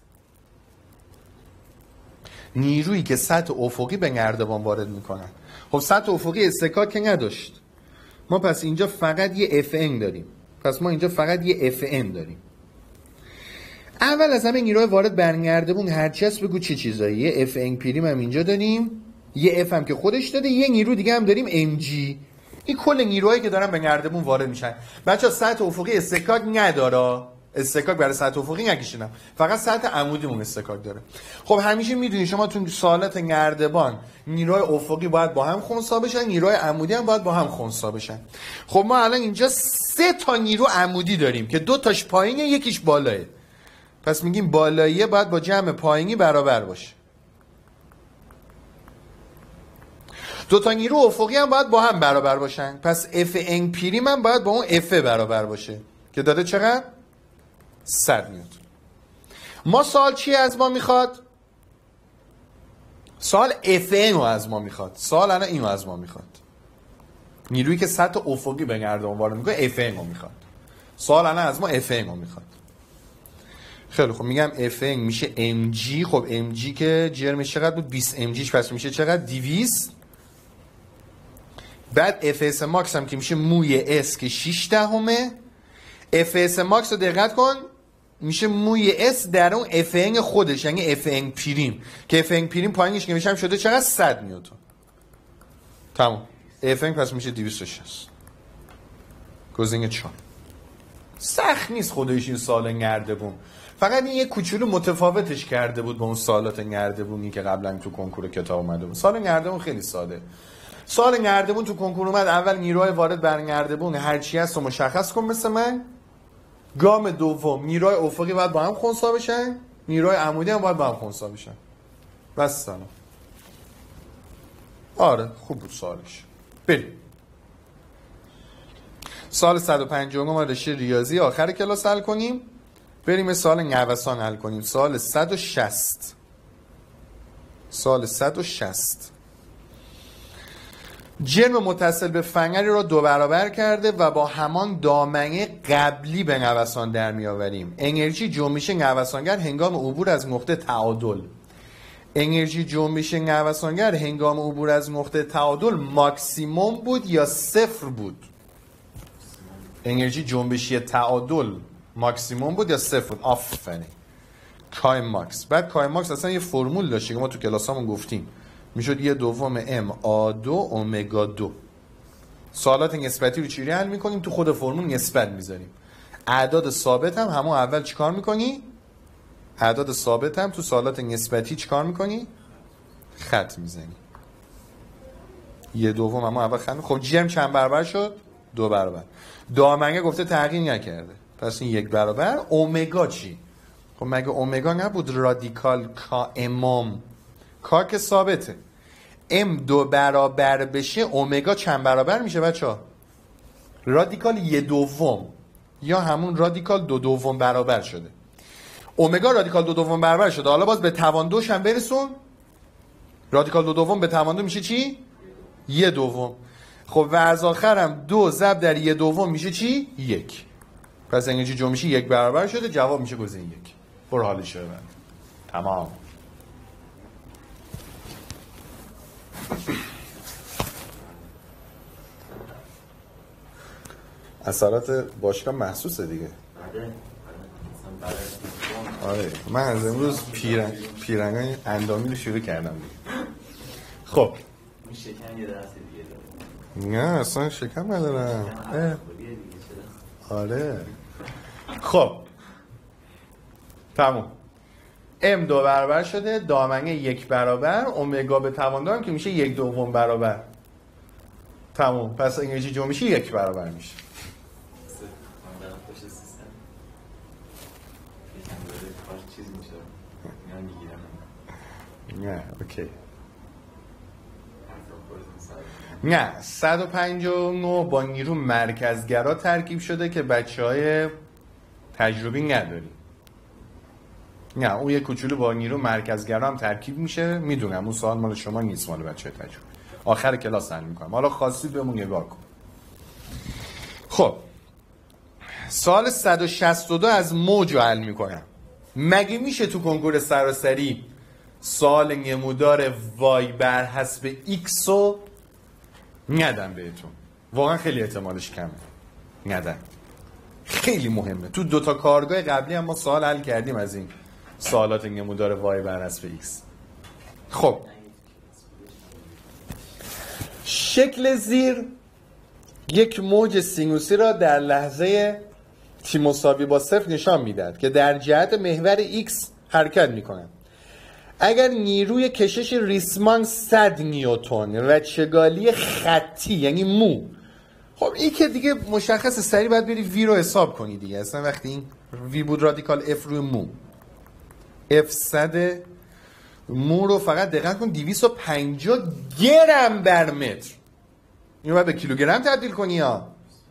نیرویی که سطح افقی به نردبان وارد میکنن. خب سطح افقی استکاک که نداشت، ما پس اینجا فقط یه اف ان داریم. پس ما اینجا فقط یه اف ان داریم. اول از همه نیروی وارد بر نردبون هرچی هست بگو چه چیزایی. یه اف ان پریم هم اینجا داریم، یه اف هم که خودش داده، یه نیرو دیگه هم داریم ام جی. این کل نیروهایی که دارن به نردبون وارد میشن. بچه‌ها سطح افقی استکاک نداره. استکاک برای سطح افقی نکشیدم، فقط سطح عمودیمون استکاک داره. خب همیشه میدونی شما تو سوالات نردبان نیروهای افقی باید با هم خنثی بشن، نیروهای عمودی هم باید با هم خنثی بشن. خب ما الان اینجا 3 تا نیرو عمودی داریم که 2 تاش پایینه، یکیش بالاه. پس میگیم بالاییه باید با جمع پایینی برابر باشه. 2 تا نیرو افقی هم باید با هم برابر باشن. پس اف ان پریم هم باید با اون اف برابر باشه که داده چقدر؟ 100 نیوتن. ما سوال چی از ما میخواد؟ سوال اف ان رو از ما میخواد. سوال الان اینو از ما میخواد. نیرویی که سطح افقی به نردبان وارد میکنه اف ان رو میخواد. سوال الان از ما اف ان رو میخواد. خیلی خب میگم اف ان میشه ام جی. خب ام جی که جرمش چقدر بود؟ 20 ام جیش، پس میشه چقدر؟ 200. بعد اف اس ماکس هم که میشه موی اس که 6 دهمه. اف اس ماکس رو دقت کن، میشه موی اس در اون اف ان خودش، یعنی اف ان پریم که اف ان پریم پایینش که میشم شده چقدر؟ 100 نیوتن. تمام. اف ان پس میشه 260. گزینه 4. سخت نیست خودش این سال نردبون، فقط این یه کوچولو متفاوتش کرده بود با اون سوالات نردبونی که قبلا تو کنکور کتاب اومده بود. سال نردبون خیلی ساده. سال نردبون تو کنکور اومد، اول نیروهای وارد بر نردبون هرچی هست رو مشخص کن مثل من. گام دوم نیروهای افقی باید با هم خنثی بشن، نیروهای عمودی هم باید با هم خنثی بشن. بس سلام. آره خوب بود سوالش. بریم سال 150 ما رشته ریاضی آخر کلاس حل کنیم. بریم سال نوسان حل کنیم. سال 160. سال 160 جرم متصل به فنگری را 2 برابر کرده و با همان دامنه قبلی به نوسان در می آوریم. انرژی جنبش نوسانگر هنگام عبور از نقطه تعادل. انرژی جنبش نوسانگر هنگام عبور از نقطه تعادل ماکسیموم بود یا 0 بود؟ انرژی جنبشی تعادل ماکسیموم بود یا صفر بود؟ آفرین. کای ماکس. بعد کای ماکس اصلا یه فرمول داشت که ما تو کلاسامون گفتیم، میشد یه دوم ام آ2 اومگا 2. سوالات نسبتی رو چجوری حل میکنیم؟ تو خود فرمول نسبت میذاریم. اعداد ثابت هم همون اول چیکار میکنی؟ اعداد ثابت هم تو سوالات نسبتی چیکار میکنی؟ خط میزنی. یه دوم هم اول خط. خب جی هم چند برابر شد؟ 2 برابر. دامنه گفته تغییر نکرده، پس این 1 برابر. اومگا چی؟ خب مگه اومگا نبود رادیکال کا امام؟ کا که ثابته. ام 2 برابر بشه اومگا چند برابر میشه بچه‌ها؟ رادیکال 1 دوم یا همون رادیکال 2 دوم برابر شده. اومگا رادیکال 2 دوم برابر شده. حالا باز به توان 2 هم برسون. رادیکال 2 دوم به توان 2 میشه چی؟ 1 دوم. خب و از آخرم 2 ضرب در 1 دوم میشه چی؟ 1. پس اگه چی جو میشه 1 برابر شده، جواب میشه گزینه 1. برو حالش رو ببند. تمام. اثرات باشگاه محسوسه دیگه. آره من از امروز پیرنگای اندامی رو شروع کردم دیگه. خب شکم یه درس دیگه داره. نه اصلا شکم ندارم. آره خب تموم. ام 2 برابر شده، دامنه 1 برابر، اومگا به توان 2 هم که میشه 1 دوم برابر. تموم. پس انگلیسی جو میشه 1 برابر میشه. نه اوکی. نه 159 با نیرو مرکزگرا ترکیب شده که بچهای تجربی نداری. نه اون یه کوچولو با نیرو مرکزگرا هم ترکیب میشه. میدونم اون سوال مال شما نیست، مال بچه تجربی. آخر کلاس حل میکنم. حالا خواستید بهمون نگاه کن. خب سوال 162 از موج رو حل میکنم. مگه میشه تو کنکور سراسری سوال نمودار وای بر حسب ایکس رو ندن بهتون؟ واقعا خیلی احتمالش کمه ندن. خیلی مهمه. تو 2 تا کارگاه قبلی هم ما سوال حل کردیم از این سوالات نمودار وای بر حسب ایکس. خب شکل زیر یک موج سینوسی را در لحظه تی مساوی با 0 نشان میدهد که در جهت محور ایکس حرکت میکنند. اگر نیروی کشش ریسمان 100 نیوتن و چگالی خطی یعنی مو، خب این که دیگه مشخص سریع باید بری وی رو حساب کنی دیگه. اصلا وقتی این وی بود رادیکال اف روی مو، اف 100 مو رو فقط دقت کن 250 گرم بر متر. اینو باید به کیلوگرم تبدیل کنی ها.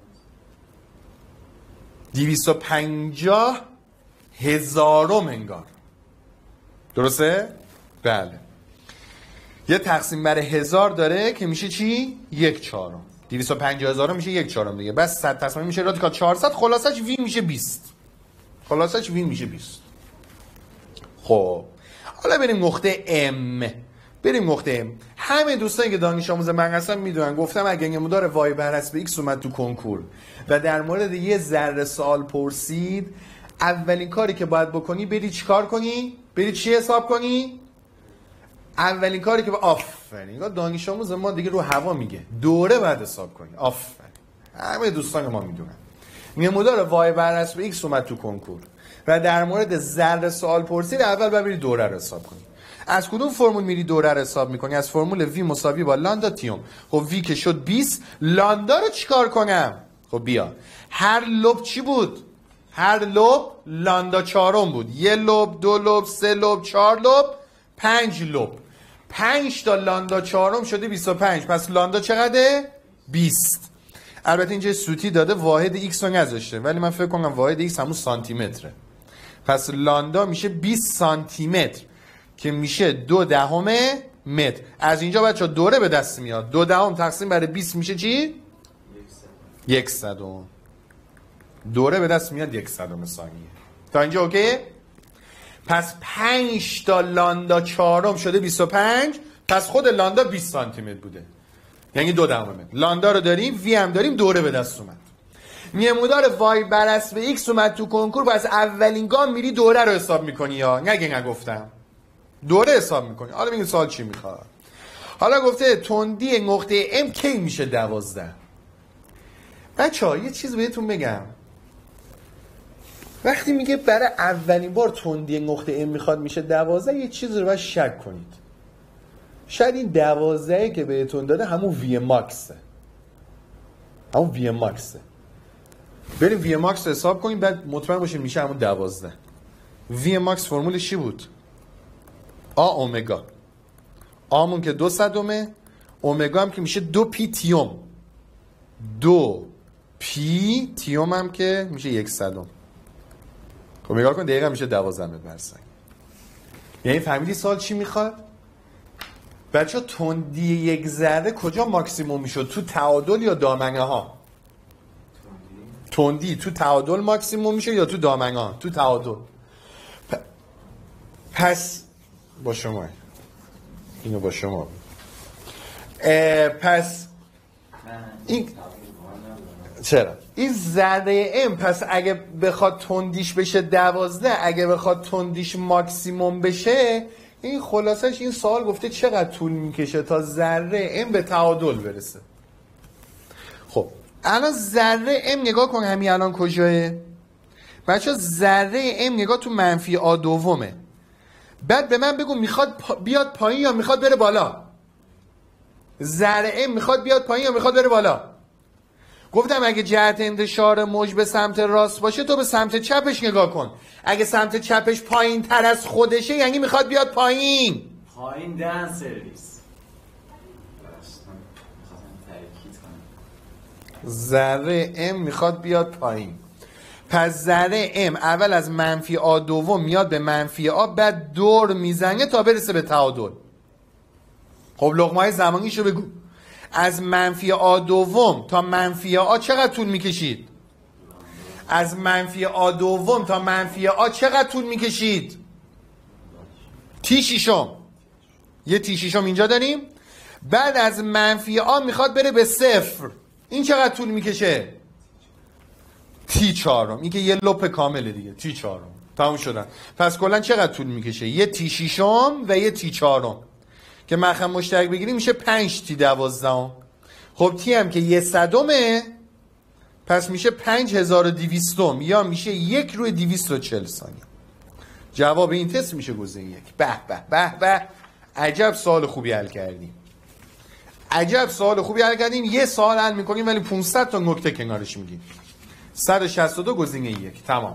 250 هزارم انگار. درسته؟ بله. یه تقسیم بر 1000 داره که میشه چی؟ 1/4. 250,000 میشه 1/4 دیگه. بس 100 تقسیم میشه رادیکال 400. خلاصش وی میشه 20. خلاصش وی میشه 20. خب حالا بریم نقطه ام. همه دوستانی که دانش آموز من هستن میدونن گفتم اگه نمودار وای بر حسب ایکس اومد تو کنکور و در مورد یه ذره سوال پرسید، اولین کاری که باید بکنی بری چیکار کنی؟ بری چی حساب کنی؟ اولین کاری که آفرین دانش آموز ما دیگه رو هوا میگه دوره بعد حساب کنی. آفرین همه دوستان ما میدونن نمودار وای بر حسب ایکس اومد تو کنکور و در مورد ذره سوال پرسید، اول باید بری دوره رو حساب کنی. از کدوم فرمول میری دوره رو حساب میکنی؟ از فرمول وی مساوی با لامدا تیوم. خب وی که شد 20، لامدا رو چیکار کنم؟ خب بیا هر لوب چی بود؟ هر لوب لامدا 4 بود. 1 لوب، 2 لوب، 3 لوب، 4 لوب، 5 لوب. 5 تا لامدا 4 شده 25. پس لامدا چقدره؟ 20. البته اینجا سوتی داده واحد ایکس رو نذاشته، ولی من فکر کنم واحد ایکس همون سانتی متره. پس لامدا میشه 20 سانتی متر که میشه 2/10 متر. از اینجا بچه دوره به دست میاد. 2/10 تقسیم بر 20 میشه چی؟ 100. دوره به دست میاد 100 ثانیه. تا اینجا اوکی؟ پس 5 تا لامدا 4 شده 25. پس خود لامدا 20 سانتی متر بوده، یعنی 2/10 متر. لامدا رو داریم، وی هم داریم، دوره به دست اومد. نمودار وای بر اسب ایکس اومد تو کنکور و از اولین گام میری دوره رو حساب میکنی یا نگفتم دوره حساب میکنی. حالا ببین سوال چی میخواد. حالا گفته تندی نقطه ام کی میشه 12. بچه‌ها یه چیز بهتون بگم، وقتی میگه برای اولین بار تندی نقطه ام میخواد میشه 12، یه چیز رو باید شک کنید. شاید این 12 که بهتون داده همون وی ماکسه، همون وی ماکسه. بریم وی ماکس رو حساب کنیم بعد مطمئن باشیم میشه همون 12. وی ماکس فرمولش چی بود؟ آ اومگا، آمون که 2 صدمه، اومگا هم که میشه 2 پی تیوم، 2 پی تیوم هم که میشه 1 صدم. خب نگاه کن دقیقا میشه 12 متر بر ثانیه. یعنی فهمیدی سوال چی میخواد؟ بچه ها تندی یک ذره کجا ماکسیموم میشد؟ تو تعادل یا دامنه ها؟ تندی تو تعادل ماکسیموم میشه یا تو دامنه ها؟ تو تعادل. پس با شما اینو با شما پس این چرا؟ این ذره ام پس اگه بخواد تندیش بشه 12، اگه بخواد تندیش ماکسیموم بشه، این خلاصش این سوال گفته چقدر طول میکشه تا ذره ام به تعادل برسه. خب الان ذره ام نگاه کن همین الان کجاه؟ بچه ذره ام نگاه تو منفی آ دومه. بعد به من بگو میخواد بیاد پایین یا میخواد بره بالا؟ ذره ام میخواد بیاد پایین یا میخواد بره بالا؟ گفتم اگه جهت انتشار موج به سمت راست باشه تو به سمت چپش نگاه کن. اگه سمت چپش پایین تر از خودشه یعنی میخواد بیاد پایین. پایین دن سرویس. ذره ام میخواد بیاد پایین. پس ذره ام اول از منفی آ دوم میاد به منفی آ، بعد دور میزنه تا برسه به تعادل. خب لقمه‌های زمانیشو بگو. از منفی آ دوم تا منفی آ چقدر طول میکشید؟ از منفی آ دوم تا منفی آ چقدر طول میکشید؟ تی شیشم. یه تی شیشم اینجا داریم. بعد از منفی آ میخواد بره به صفر. این چقدر طول میکشه؟ تی چهارم. این که یه لپ کامله دیگه. تی چهارم. تموم شدن. پس کلا چقدر طول میکشه؟ یه تی شیشم و یه تی چهارم که مخم مشترک بگیریم میشه 5 تی 12. خب تی هم که 1 صدمه، پس میشه 5200 یا میشه 1/240 ثانیه. جواب این تست میشه گزینه 1. به به به به، عجب سوال خوبی حل کردیم. عجب سوال خوبی حل کردیم. یه سوال حل میکنیم ولی 500 تا نکته کنارش میگیم. 162 گزینه 1. تمام.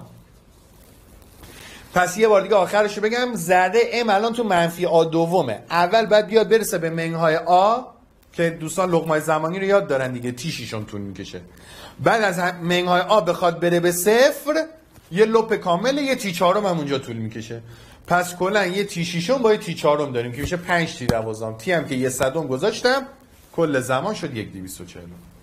پس یه بار دیگه آخرشو بگم. ذره ام الان تو منفی آ دومه. اول باید بیاد برسه به منهای آ که دوستان لقمه‌های زمانی رو یاد دارن دیگه، تی شیشم طول میکشه. بعد از منهای آ بخواد بره به صفر، یه لپ کامل، یه تی چهارم هم اونجا طول میکشه. پس کلا یه تی شیشم با یه تی چهارم داریم که میشه 5 تی 12. تی هم که 1 صدم گذاشتم، کل زمان شد 1/240.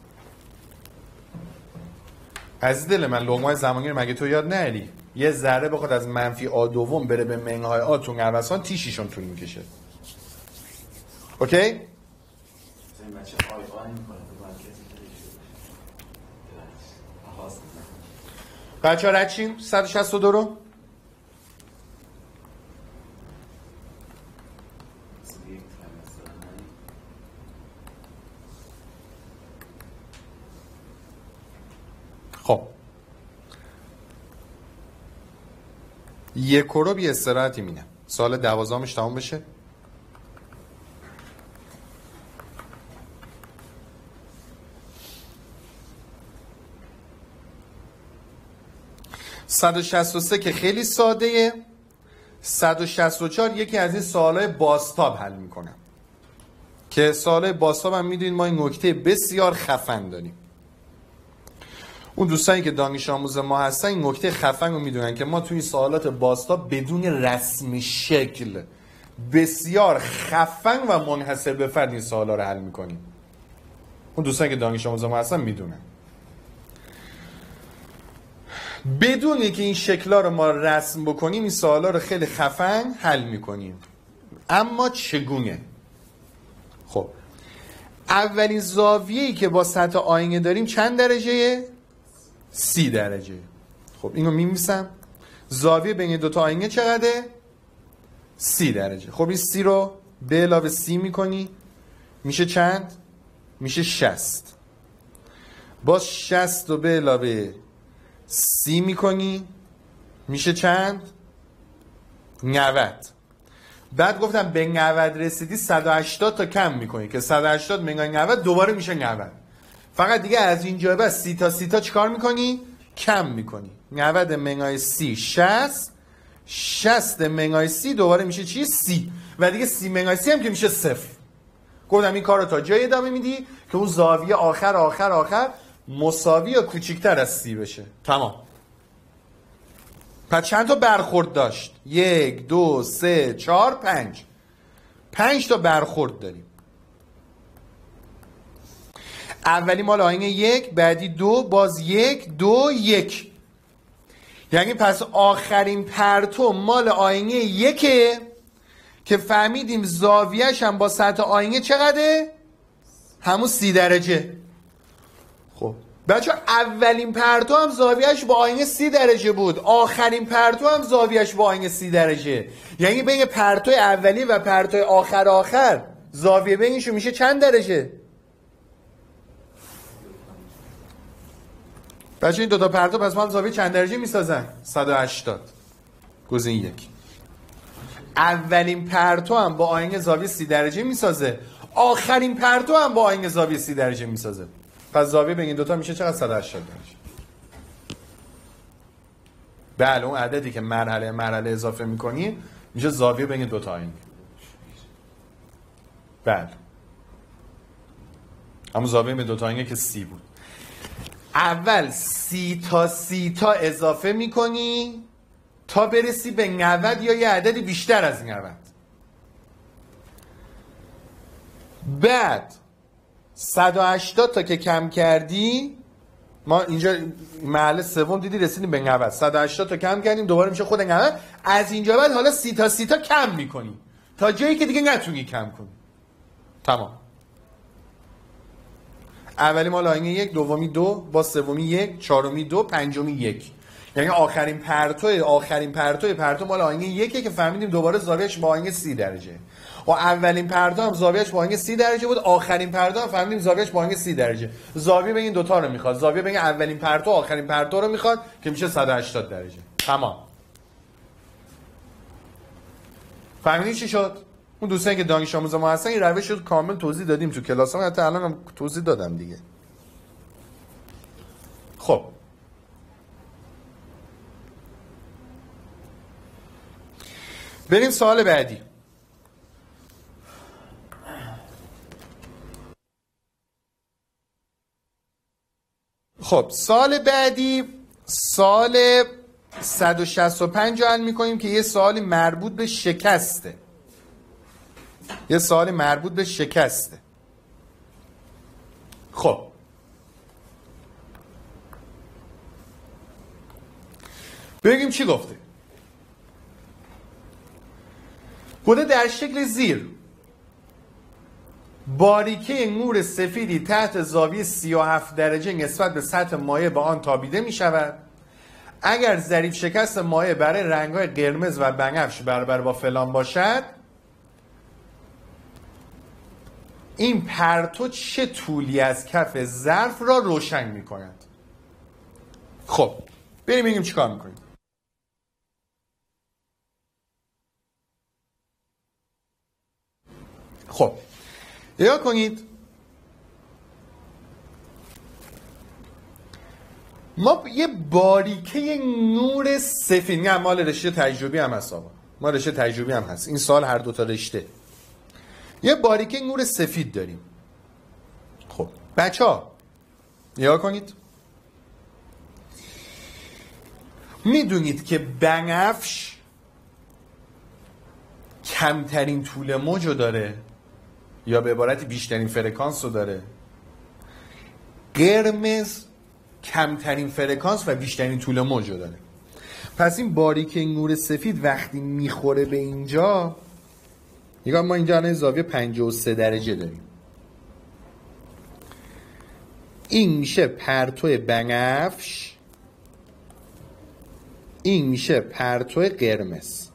از دل من لقمه‌های زمانی رو مگه تو یاد نری؟ یه ذره بخواد از منفی آ دوم بره به منهای آ تو نوسان تی شیشم طول میکشه. اوکی؟ بچه ها رد چیم؟ 162 رو؟ خب یک رو بی استراحتی مینه. سال 12مش تمام بشه. صد و شصت و سه که خیلی ساده. 164 یکی از این سوالای بازتاب حل میکنم که سوالای بازتاب هم میدونید ما این نکته بسیار خفن داریم. اون دوستانی که دانش آموز ما هستن این نکته خفن رو میدونن که ما توی سوالات بازتاب بدون رسم شکل بسیار خفن و منحصر به فرد این سوالا رو حل میکنیم. اون دوستانی که دانش آموز ما هستن میدونن. بدون اینکه این شکل‌ها رو ما رسم بکنیم این سوالا رو خیلی خفن حل میکنیم. اما چگونه؟ خب اولین زاویه‌ای که با سطح آینه داریم چند درجه‌ایه؟ 30 درجه. خب اینو می‌نویسم. زاویه بین دو تا آینه چقدره؟ 30 درجه. خب این 30 رو به علاوه 30 میکنی میشه چند؟ میشه 60. باز 60 رو به علاوه 30 میکنی میشه چند؟ 90. بعد گفتم به 90 رسیدی 180 تا کم میکنی که 180 منهای 90 دوباره میشه 90. فقط دیگه از اینجا بعد 30 تا 30 تا چیکار میکنی؟ کم میکنی. 90 منهای 30 60. 60 منهای 30 دوباره میشه چی؟ 30. و دیگه 30 منهای 30 هم که میشه 0. گفتم این کار رو تا جای ادامه میدی که اون زاویه آخر مساوی یا کوچیکتر از 30 بشه. تمام. پس چند تا برخورد داشت؟ 1 2 3 4 5. 5 تا برخورد داریم. اولی مال آینه 1، بعدی 2، باز 1 2 1. یعنی پس آخرین پرتو مال آینه 1 که فهمیدیم زاویه‌اش هم با سطح آینه چقدره؟ همون 30 درجه. خب بچه اولین پرتو هم زاویه‌اش با آینه 30 درجه بود، آخرین پرتو هم زاویه‌اش با آینه 30 درجه. یعنی بین پرتو اولی و پرتو آخر زاویه بینشون میشه چند درجه؟ بچه این دوتا پرتو پس ما هم زاویه چند درجه میسازن؟ 180. گزینه 1. اولین پرتو هم با آینه زاویه 30 درجه میسازه، آخرین پرتو هم با آینه زاویه 30 درجه میسازه. پس زاویه بین این دوتا میشه چقدر؟ 180 درجه. بله اون عددی که مرحله اضافه میکنی میشه زاویه بین دوتا آینه. بله همون زاویه بین دوتا آینه که 30 بود. اول 30 تا اضافه میکنی تا برسی به 90 یا یه عددی بیشتر از 90. بعد 180 تا که کم کردی، ما اینجا محل سوم دیدی رسیدیم به 90. 180 تا کم کردیم دوباره میشه خود 90. از اینجا بعد حالا 30 تا کم میکنی تا جایی که دیگه نتونی کم کنی. تمام. اولی مال آینه 1، دومی 2، با سومی 1، چهارمی 2، پنجمی 1. یعنی آخرین پرتو مال آینه 1 که فهمیدیم دوباره زاویه‌اش با آینه 30 درجه. و اولین پرتو هم زاویه‌اش با آینه 30 درجه بود، آخرین پرتو هم فهمیدیم زاویه‌اش با آینه 30 درجه. زاویه بین این دوتا رو میخواد، زاویه بین اولین پرتو و آخرین پرتو رو میخواد که میشه 180 درجه. تمام. فهمیدین چی شد؟ اون دوستانی که دانش آموز ما هستن این روش رو کامل توضیح دادیم تو کلاس ها، حتی الان هم توضیح دادم دیگه. خب بریم سوال بعدی. خب سوال بعدی سوال 165 رو حل می‌کنیم که یه سوالی مربوط به شکسته. خب بگیم چی گفته. گفته در شکل زیر باریکه نور سفیدی تحت زاویه 37 درجه نسبت به سطح مایع با آن تابیده می شود. اگر ظریف شکست مایع برای رنگ‌های قرمز و بنفش برابر با فلان باشد، این پرتو چه طولی از کف ظرف را روشن می کند؟ خب بریم ببینیم چیکار میکنیم. خب نگاه کنید، ما یه باریکه نور سفید، نه مال رشته تجربی هم هست، ما رشته تجربی هم هست این سال هر دوتا رشته، یه باریکه نور سفید داریم. خب بچه ها نگاه کنید، میدونید که بنفش کمترین طول موج رو داره یا به عبارتی بیشترین فرکانس رو داره، قرمز کمترین فرکانس و بیشترین طول موج رو داره. پس این باریکه نور سفید وقتی میخوره به اینجا، نگاه ما اینجا الان زاویه 53 درجه داریم، این میشه پرتو بنفش این میشه پرتو قرمز.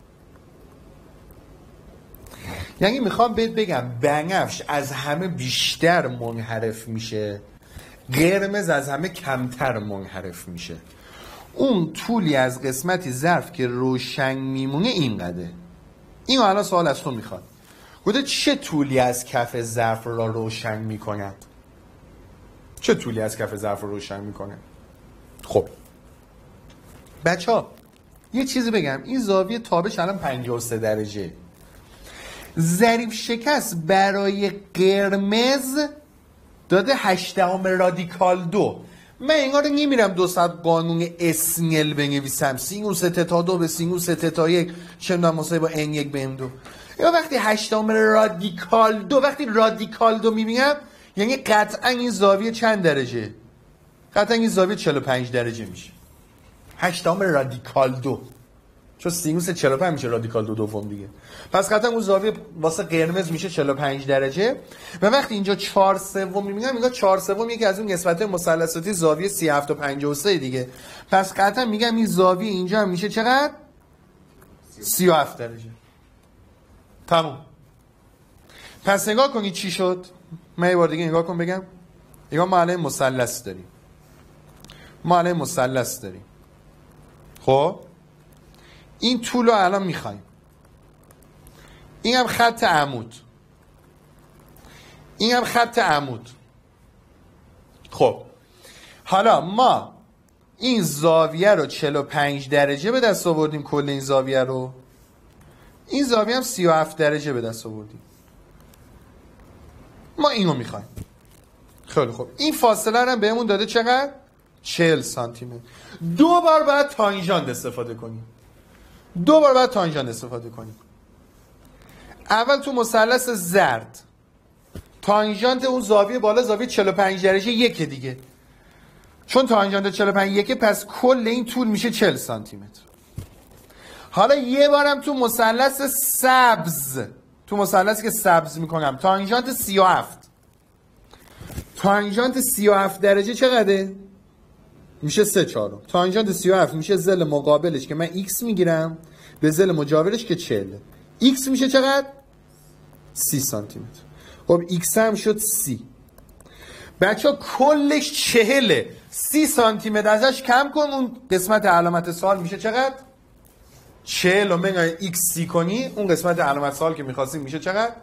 یعنی میخوام بهت بگم بنفش از همه بیشتر منحرف میشه، قرمز از همه کمتر منحرف میشه. اون طولی از قسمتی ظرف که روشن میمونه اینقدره. اینو الان سوال از تو میخواد، گفته چه طولی از کف ظرف را روشن میکنه؟ چه طولی از کف ظرف رو روشن میکنه؟ خب بچه ها یه چیزی بگم، این زاویه تابش الان 53 درجه. ظریف شکست برای قرمز داده 8 رادیکال 2. من انگار نمیرم 200 قانون اسنل بنویسم، سینوس تتا 2 به سینوس تتا 1 چه میدونم مساوی با n 1 به n 2. یا وقتی 8 رادیکال 2، وقتی رادیکال 2 میبینم یعنی قطعا این زاویه چند درجه؟ قطعا این زاویه 45 درجه میشه. 8 رادیکال 2، چون سینوس 45 میشه رادیکال 2 دوم دیگه. پس قطعا اون زاویه واسه قرمز میشه 45 درجه. و وقتی اینجا 4/3 میبینم، میگم 4/3 یکی از اون نسبت مثلثاتی زاویه 37 و 53 دیگه. پس قطعا میگم این زاویه اینجا هم میشه چقدر؟ 37 درجه. تموم. پس نگاه کنید چی شد. من یه بار دیگه نگاه کن بگم. نگاه، ما الان مثلث داریم. خب این طول رو الان میخوایم. این هم خط عمود. خب حالا ما این زاویه رو 45 درجه به دست آوردیم، کل این زاویه رو. این زاویه هم 37 درجه به دست آوردیم. ما اینو میخوایم. خیلی خوب. این فاصله رو هم بهمون داده چقدر؟ 40 سانتی متر. 2 بار باید تانژانت استفاده کنیم. اول تو مثلث زرد تانژانت اون زاویه بالا زاویه 45 درجه یک دیگه. چون تانژانت 45 یک، پس کل این طول میشه 40 سانتی متر. حالا یه بارم تو مثلث سبز، تو مثلثی که سبز میکنم، تانژانت 37 درجه چقدره؟ میشه 3/4. تانژانت 37 میشه ضلع مقابلش که من x میگیرم به ضلع مجاورش که 40. x میشه چقدر؟ 30 سانتی متر. خب x هم شد 30. بچه کلش 40. 30 سانتی متر ازش کم کن، اون قسمت علامت سوال میشه چقدر؟ 40 و منهای x 30 کنی، اون قسمت علامت سوال که میخواستیم میشه چقدر؟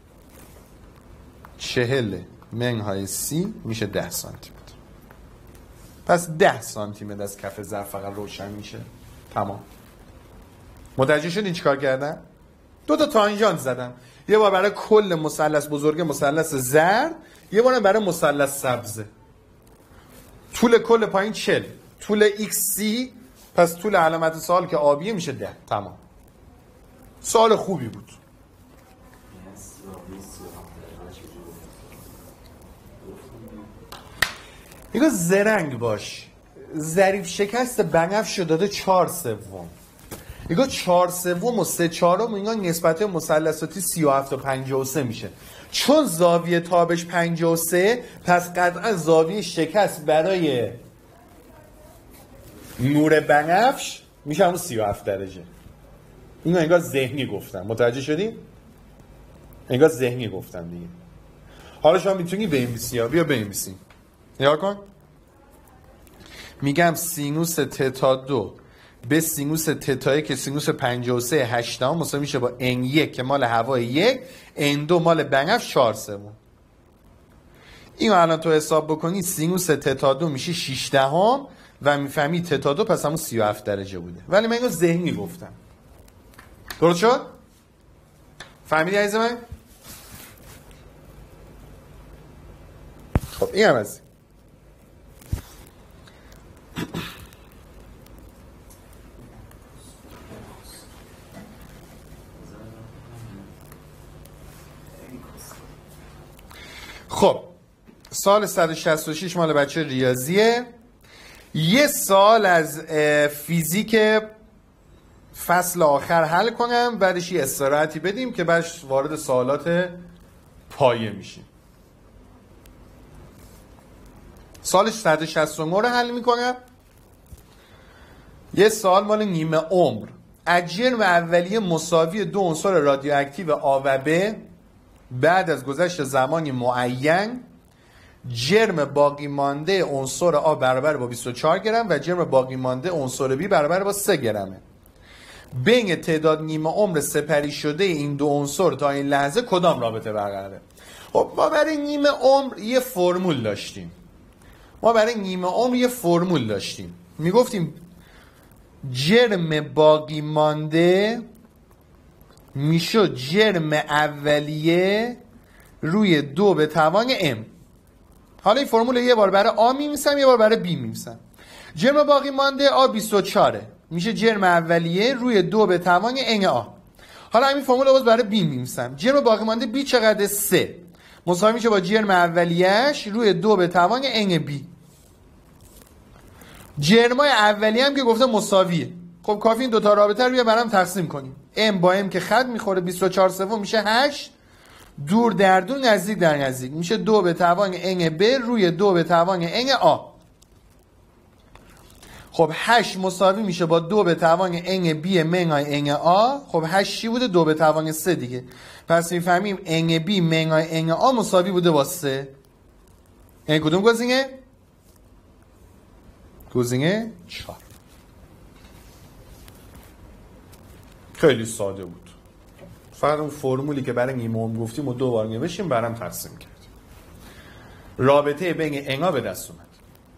40 منهای 30 میشه 10 سانتی متر. پس 10 سانتی متر از کف ظرف فقط روشن میشه. تمام. متوجه شدین چیکار کردن؟ 2 تا تانژانت زدم. یه بار برای کل مثلث بزرگ مثلث زرد، یه بار برای مثلث سبز. طول کل پایین 40، طول x 30، پس طول علامت سوال که آبیه میشه 10. تمام. سوال خوبی بود. اینو زرنگ باش. ظریف شکست بنفش داده 4/3. نگاه 4/3 و 3/4 اینا نسبت مثلثاتی 37 و 53 میشه. چون زاویه تابش 53، پس قطعا زاویه شکست برای نور بنفش میشه همون 37 درجه. اینو انگار ذهنی گفتم. متوجه شدی؟ انگار ذهنی گفتم دیگه. حالا شما میتونی بنویسی. بیا بنویسیم. نگاه کن. میگم سینوس تتا 2 به سینوس تتا که سینوس 53 8 مساوی میشه با n1 که مال هوای 1، n2 مال بنفش 4/3. اینو الان تو حساب بکنی سینوس تتا 2 میشه 6 و میفهمی تتا 2 پس همون 37 درجه بوده. ولی من اینو ذهنی گفتم. درست شد؟ فهمیدی عزیز من؟ خب این هم از خب سال 166 مال بچه ریاضیه. یه سال از فیزیک فصل آخر حل کنم، بعدش یه استراحتی بدیم که بعدش وارد سوالات پایه میشیم. سال 169 رو حل میکنم. یه سوال مال نیمه عمر. از جرم اولیه مساوی 2 عنصر رادیواکتیو آ و ب بعد از گذشت زمانی معین جرم باقی مانده عنصر آ برابر با 24 گرم و جرم باقی مانده عنصر بی برابر با 3 گرمه. بین تعداد نیمه عمر سپری شده این دو عنصر تا این لحظه کدام رابطه برقراره؟ خب ما برای نیمه عمر یه فرمول داشتیم. میگفتیم جرم باقی مانده میشد جرم اولیه روی 2 به توان m. حالا این فرمول یه بار برای آ میمیسم یه بار برای بی میمیسم. جرم باقی مانده آ 24 میشه جرم اولیه روی 2 به توان n آ. حالا همین فرمول باز برای بی میمیسم. جرم باقی مانده بی چقدر؟ 3 مساوی میشه با جرم اولیه‌اش روی 2 به توان n بی. جرمای اولیه هم که گفته مساویه. خب کافی این دوتا رابطه رو بیا برام تقسیم کنیم. m با m که خط میخوره 24 سوم میشه 8 دور در دور نزدیک در نزدیک میشه 2 به توان n ب روی 2 به توان n آ. خب 8 مساوی میشه با 2 به توان n بی منهای n آ. خب 8 چی بوده؟ 2 به توان 3 دیگه. پس میفهمیم n بی منهای n آ مساوی بوده با 3. این کدوم گزینه؟ گزینه 4. خیلی ساده بود. فقط اون فرمولی که برای نیمه عمر گفتیم و 2 بار نوشتیم برام تقسیم کردیم. رابطه بین n به دست اومد.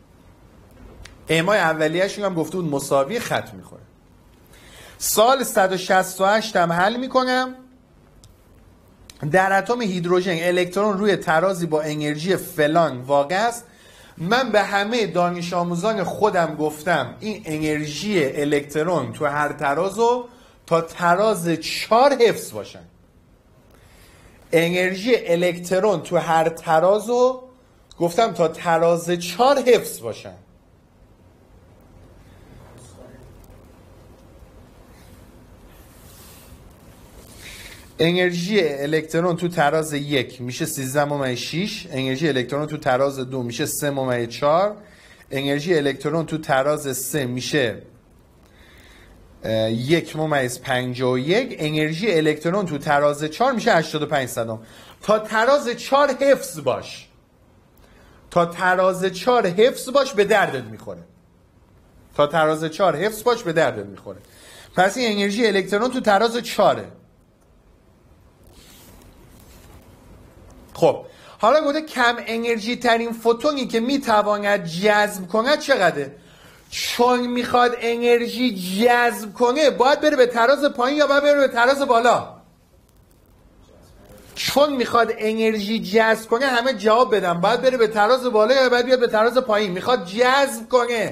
امای اولیه‌اش هم گفته بود مساوی خط میخوره. سال 168 هم حل میکنم. در اتم هیدروژن الکترون روی ترازی با انرژی فلان واقع است. من به همه دانش آموزان خودم گفتم این انرژی الکترون تو هر ترازو تا تراز 4 حفظ باشن. انرژی الکترون تو هر ترازو گفتم تا تراز 4 حفظ باشن. انرژی الکترون تو تراز 1 میشه 13.6. انرژی الکترون تو تراز 2 میشه 3.4. انرژی الکترون تو تراز 3 میشه 1.51. انرژی الکترون تو تراز 4 میشه 85 صدم. تا تراز 4 حفظ باش. تا تراز 4 حفظ باش به دردت میخوره. تا تراز 4 حفظ باش به دردت میخوره. پس این انرژی الکترون تو تراز 4. خب حالا گفته کم انرژی ترین فوتونی که میتواند جذب کند چقدره؟ چون میخواد انرژی جذب کنه باید بره به تراز پایین یا باید بره به تراز بالا؟ چون میخواد انرژی جذب کنه همه جواب بدم باید بره به تراز بالا یا باید بیاد به تراز پایین؟ میخواد جذب کنه.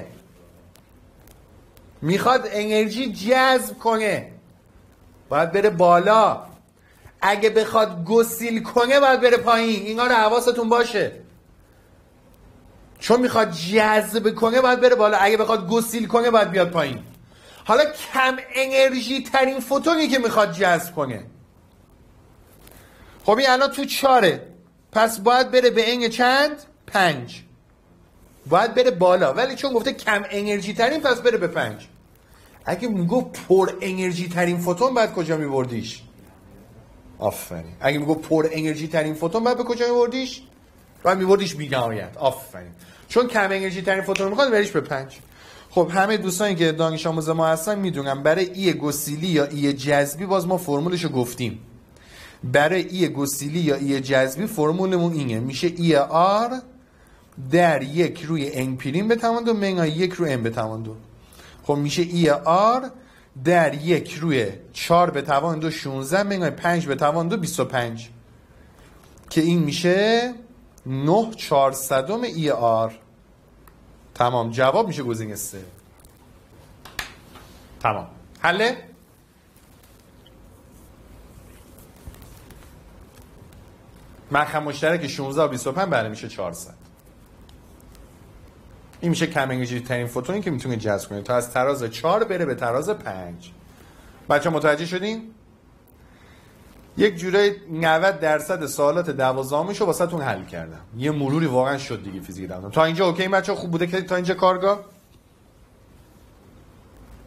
میخواد انرژی جذب کنه باید بره بالا. اگه بخواد گسیل کنه باید بره پایین. اینا رو حواستون باشه. چون میخواد جذب کنه باید بره بالا. اگه بخواد گسیل کنه باید بیاد پایین. حالا کم انرژی ترین فوتونی که میخواد جذب کنه خب این الان تو 4 پس باید بره به انگ چند؟ 5. باید بره بالا ولی چون گفته کم انرژی ترین پس بره به 5. اگه میگو پر انرژی ترین فوتون باید کجا میبردیش؟ آفرین. اگه میگو پر انرژی ترین فوتون باید به کجا میبردیش؟ باید میبردیش بی‌نهایت. آفرین. چون کم انرژی ترین فوتون میخواد بریش به 5. خب همه دوستانی که دانش آموز ما هستن میدونن برای ای گسیلی یا ای جذبی باز ما فرمولشو گفتیم. برای ای گسیلی یا ای جذبی فرمولمون اینه میشه ای آر در 1 روی n پریم به توان 2 منهای 1 روی n به توان 2. خب میشه ای آر در 1 روی 4 به توان 2 16 منهای 5 به توان 2 25 که این میشه 9/400 ای آر. تمام. جواب میشه گزینه 3. تمام. حله؟ مخرج مشترک 16 و 25 بله میشه 400. این میشه کم انرژی ترین فوتونی که میتونه جذب کنه تا از تراز 4 بره به تراز 5. بچه متوجه شدین؟ یک جورایی 90% سوالات 12میشو واسهتون حل کردم. یه مروری واقعا شد دیگه فیزیک 12. تا اینجا اوکی بچه؟ خوب بوده که تا اینجا کارگاه؟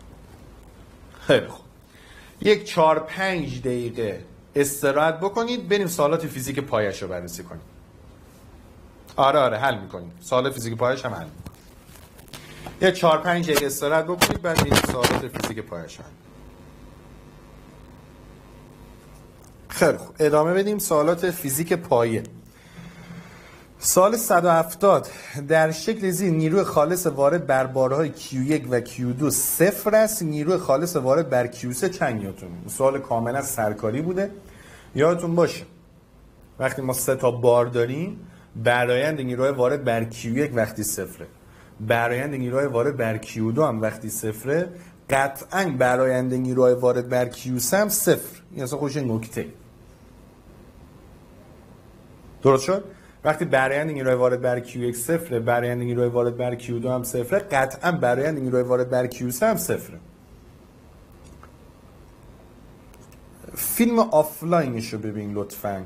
خیلی خوب. یک 4-5 دقیقه استراحت بکنید، بریم سوالات فیزیک پایش رو بررسی کنیم. آره حل میکنیم. سوال فیزیک پایش هم حل میکنیم. یه 4-5 دقیقه استراحت بکنید، بعد بریم سوالات فیزیک پایش هم. خیلی خوب، ادامه بدیم سوالات فیزیک پایه. سوال 170 در شکل زیر نیروی خالص وارد بر بارهای Q1 و Q2 صفر است، نیروی خالص وارد بر Q3 چند نیوتن؟ سوال کاملا سرکاری بوده. یادتون باشه وقتی ما 3 تا بار داریم، برآیند نیروی وارد بر Q1 وقتی صفره، برآیند نیروی وارد بر Q2 هم وقتی صفره، قطعاً برآیند نیروی وارد بر Q3 هم صفر. این اصلا خودش نکته. درست شد؟ وقتی برآیند نیروی وارد بر Q1 صفره، برآیند نیروی وارد بر Q2 هم صفره، قطعاً برآیند نیروی وارد بر Q3 هم صفره. فیلم آفلاینش رو ببین لطفاً.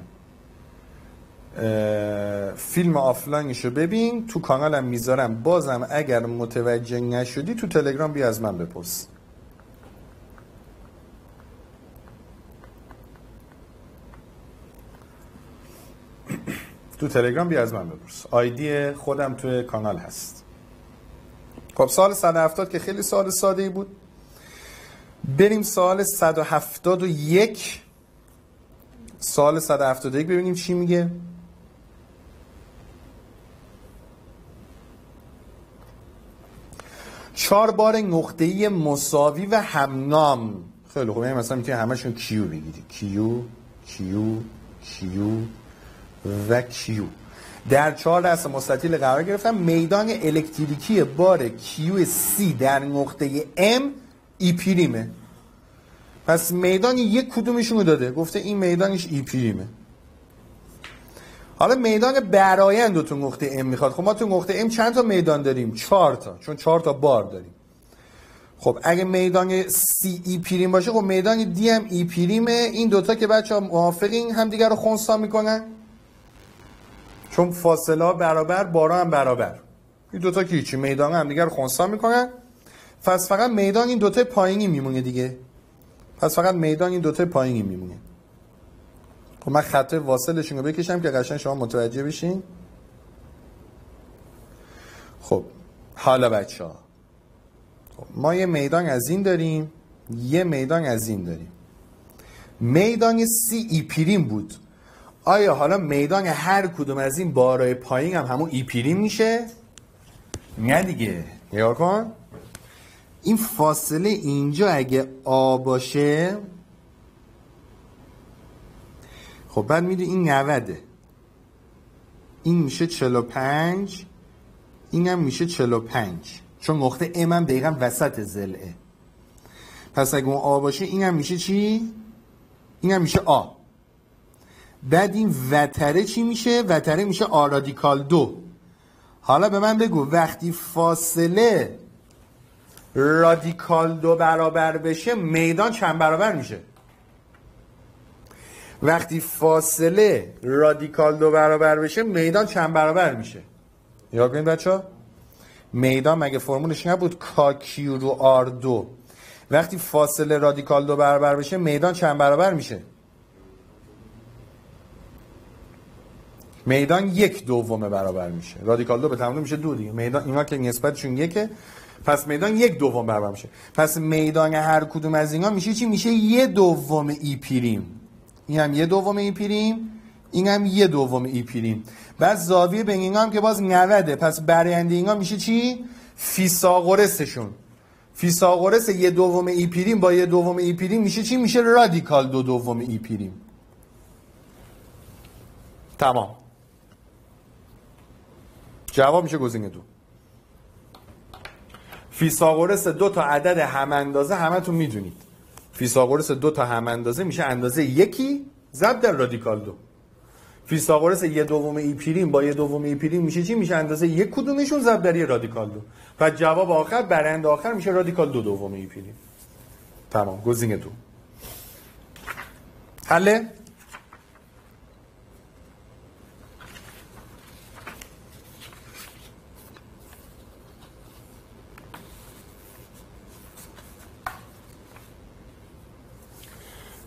فیلم آفلاینش رو ببین، تو کانالم میذارم. بازم اگر متوجه نشدی تو تلگرام بیا از من بپرس. تو تلگرام بیا از من بپرس. آیدی خودم توی کانال هست. خب سوال 170 که خیلی سوال ساده ای بود. بریم سوال 171. سوال 171 ببینیم چی میگه. چهار بار نقطه‌ای مساوی و همنام. خیلی خوب، یعنی مثلا میتونی همشون کیو بگیری. کیو و کیو در 4 دست مستطیل قرار گرفتن. میدان الکتریکی بار کیو سی در نقطه ام ای پریمه. پس میدان یک کدومشون رو داده، گفته این میدانش ای پریمه. حالا میدان برآیند رو تو نقطه ام میخواد. خب ما تو نقطه ام چند تا میدان داریم؟ 4 تا، چون 4 تا بار داریم. خب اگه میدان سی ای پریم باشه، خب میدان دی هم ای پریمه. این دوتا که بچه ها موافقین هم دیگر رو خنثی میکنن، چون فاصله ها برابر، بارا هم برابر. این دوتا که هیچی، میدان هم دیگر رو خنثی میکنن. پس فقط میدان این دوتا پایینی میمونه دیگه. پس فقط میدان این دوتا پایینی میمونه. خب من خط واصلشون رو بکشم که قشنگ شما متوجه بشین. خب حالا بچه ها، خب ما یه میدان از این داریم، یه میدان از این داریم. میدان سی ای پریم بود. آیا حالا میدان هر کدوم از این بارای پایین هم همون ای پریم میشه؟ نه دیگه. نگاه کن، این فاصله اینجا اگه آ باشه، خب بعد میدونی این 90، این میشه 45، این هم میشه 45، چون نقطه ام هم دقیقا وسط ضلعه. پس اگه اون آ باشه این هم میشه چی؟ این هم میشه آ. بعد این وتره چی میشه؟ وتره میشه آ رادیکال 2. حالا به من بگو وقتی فاصله رادیکال 2 برابر بشه میدان چند برابر میشه؟ وقتی فاصله رادیکال 2 برابر بشه میدان چند برابر میشه؟ یاد کنید بچه ها، میدان مگه فرمولش نبود کا کیو رو آر 2؟ وقتی فاصله رادیکال 2 برابر بشه میدان چند برابر میشه؟ میدان 1/2 برابر میشه. رادیکال 2 به تمام میشه 2 دیگه. میدان اینا که نسبتشون 1، پس میدان 1/2 برابر میشه. پس میدان هر کدوم از اینا میشه چی؟ میشه 1/2 ای پریم. این هم 1/2 ای پریم، این هم 1/2 ای پریم. بعد زاویه بین اینا هم که باز 90، پس برآینده اینا میشه چی؟ فیثاغورسشون. فیثاغورس 1/2 ای پریم با 1/2 ای پریم میشه چی؟ میشه رادیکال 2/2 ای پریم. تمام. جواب میشه گزینه 2. فیثاغورس 2 تا عدد هم اندازه همتون میدونید. فیثاغورس 2 تا هم اندازه میشه اندازه 1 ضرب در رادیکال 2. فیثاغورس 1/2 ای پریم با 1/2 ای پریم میشه چی؟ میشه اندازه 1 کدومشون ضرب در رادیکال 2. پس جواب آخر برآیند آخر میشه رادیکال 2/2 ای پریم. تمام. گزینه 2. حله؟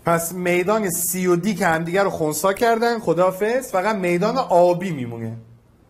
پس میدان سی و دی که همدیگه رو خنثی کردن خداحافظ، فقط میدان آبی میمونه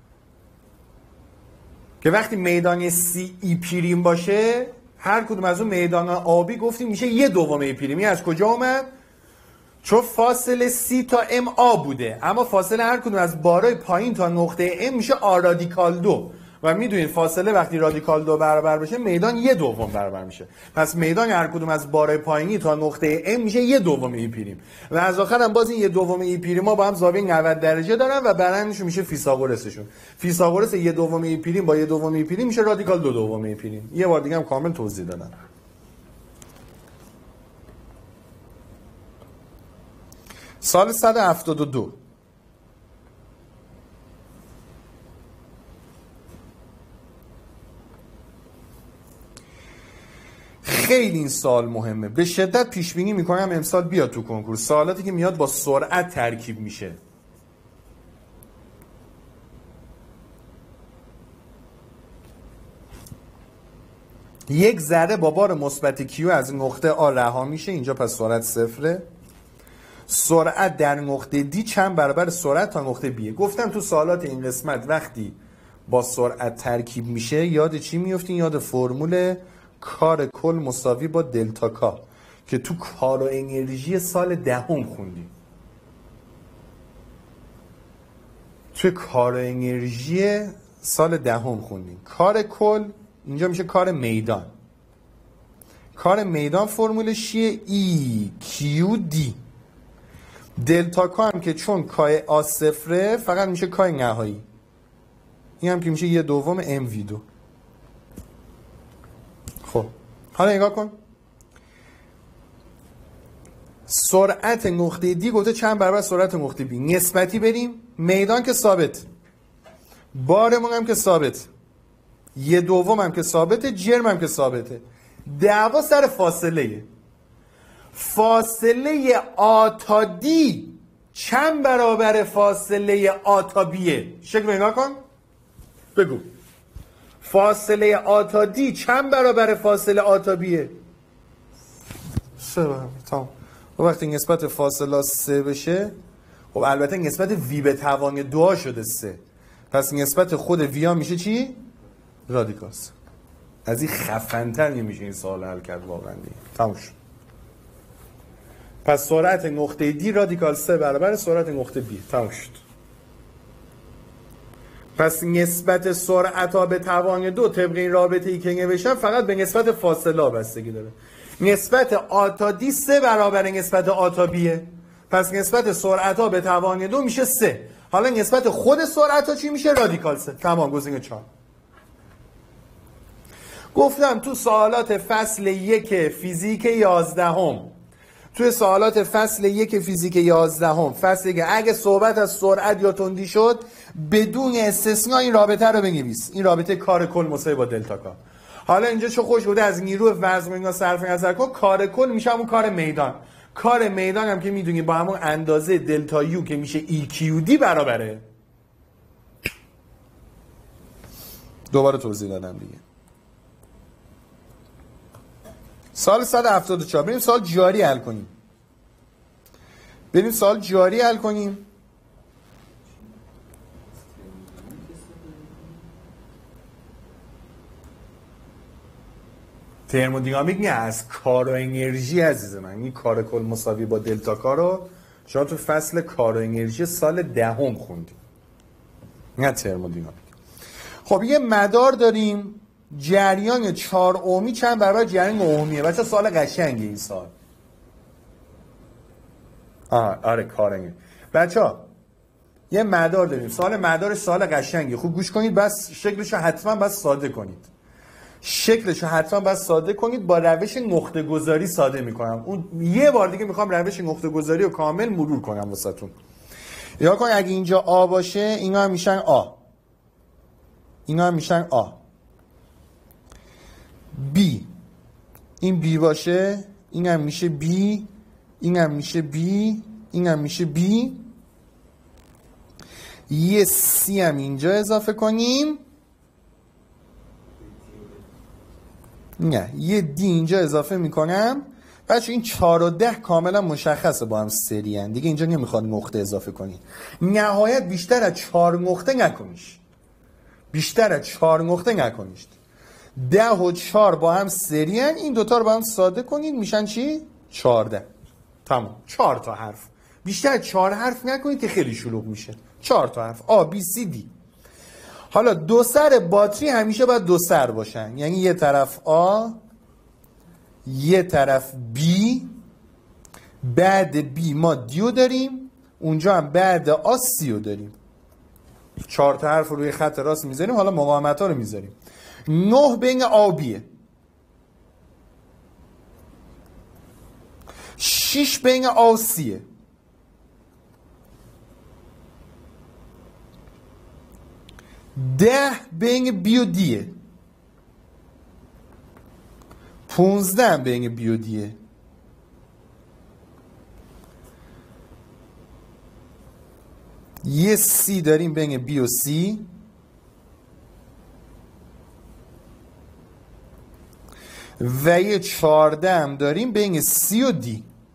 که وقتی میدان سی ای پریم باشه هر کدوم از اون میدان آبی گفتیم میشه یه دوم ای پریم. از کجا اومد؟ چون فاصله سی تا ام آ بوده، اما فاصله هر کدوم از بارای پایین تا نقطه ام میشه آ رادیکال دو و میدونید فاصله وقتی رادیکال دو برابر بشه میدان یه دوم برابر میشه. پس میدان هر کدوم از بارای پایینی تا نقطه ام میشه یه دوم ای پریم و از آخر هم باز این یه دوم ای پریم ها با هم زاویه 90 درجه دارن و برندشون میشه فیثاغورسشون. فیثاغورس یه دوم ای پریم با یه دوم ای پریم میشه رادیکال دو دوم ای پریم. یه بار دیگه هم کامل توضیح دادم. سال 172 خیلی این سال مهمه، به شدت پیش بینی میکنم امسال بیاد تو کنکور. سوالاتی که میاد با سرعت ترکیب میشه. یک ذره با بار مثبت کیو از نقطه آ رها میشه، اینجا پس سرعت صفره. سرعت در نقطه دی چند برابر سرعت تا نقطه بیه. گفتم تو سوالات این قسمت وقتی با سرعت ترکیب میشه یاد چی میفتین؟ یاد فرمول کار کل مساوی با دلتا کا که تو کار و انرژی سال دهم خوندیم. توی کار و انرژی سال دهم خوندیم. کار کل اینجا میشه کار میدان. کار میدان فرمولش چیه؟ ای کیو دی. دلتا کا هم که چون کای آ صفره فقط میشه کای نهایی. این هم که میشه یه دوم ام وی دو. خب حالا نگاه کن، سرعت نقطه دی گفته چند برابر سرعت نقطه بی. نسبتی بریم، میدان که ثابت، بارمون هم که ثابت، یه دوم هم که ثابته، جرم هم که ثابته. دعوا سر فاصله. فاصله آ تا دی چند برابر فاصله آ تا بیه؟ شکل نگاه کن بگو. فاصله آ تا دی چند برابر فاصله آ تا بیه؟ 3 برابر. تمام. وقتی نسبت فاصله 3 بشه، خب البته نسبت وی به توان 2 شده 3، پس نسبت خود وی ها میشه چی؟ رادیکال 3. از این خفن‌تر نمیشه این سوال حل کرد واقعا دیگه. تموم شد. پس سرعت نقطه دی رادیکال 3 برابر سرعت نقطه بی. تموم شد. پس نسبت سرعت ها به توان 2 طبق این رابطه ای که نوشتم فقط به نسبت فاصله ها بستگی داره. نسبت آ تا دی 3 برابر نسبت آ تا بیه، پس نسبت سرعت ها به توان 2 میشه 3. حالا نسبت خود سرعت ها چی میشه؟ رادیکال 3. تمام. گزینه 4. گفتم تو سوالات فصل 1 فیزیک 11 توی سوالات فصل 1 فیزیک 11 فصل 1 اگه صحبت از سرعت یا تندی شد بدون استثناء این رابطه رو بنویس. این رابطه کار کل مساوی با دلتا کا. حالا اینجا چه خوش بوده از نیرو وزن اینا صرف نظر کن، کار کل میشه همون کار میدان. کار میدان هم که میدونی با همون اندازه دلتا یو که میشه ای کیو دی برابره. دوباره توضیح دادم دیگه. سال 174 بریم سال جاری حل کنیم. ترمودینامیک نه، از کار و انرژی عزیز من. این کار کل مساوی با دلتا کا رو شما تو فصل کار و انرژی سال 10 خوندیم، نه ترمودینامیک. خب یه مدار داریم، جریان 4 اومی چند برابر جریان اومیه. بچه سال قشنگه این سال. آره کارنگه. بچه یه مدار داریم، سال مدارش سال قشنگه. خوب گوش کنید، بس شکلشو حتما بس ساده کنید. با روش نقطه گذاری ساده میکنم. اون یه بار دیگه میخوام روش نقطه گذاری رو کامل مرور کنم واسهتون. یا کن اگه اینجا آ باشه اینا هم میشن آ. بی، این بی باشه این هم میشه بی، این هم میشه بی، این هم میشه بی. یه سی هم اینجا اضافه کنیم، نه یه دی اینجا اضافه میکنم، بچه این 4 و 10 کاملا مشخصه با هم سری ان دیگه، اینجا نمیخواد نقطه اضافه کنی. نهایت بیشتر از 4 نقطه نکنیش، بیشتر از 4 نقطه نکنیش. 10 و 4 با هم سری ان، این دوتا رو با هم ساده کنید میشن چی؟ 14. تمام. 4 تا حرف، بیشتر از 4 حرف نکنید که خیلی شلوغ میشه. 4 تا حرف A B C D. حالا دو سر باتری همیشه باید دو سر باشن، یعنی یه طرف A یه طرف B، بعد B ما دیو داریم، اونجا هم بعد A سیو داریم. 4 تا حرف رو روی خط راست میذاریم. حالا مقاومت ها رو میذاریم. 9 بین A و B'ه، 6 بین A و C'ه، 10 بین B و D'ه، 15 بین B و D'ه، یه C داریم بین B و C، و یه 14 هم داریم بین C و D.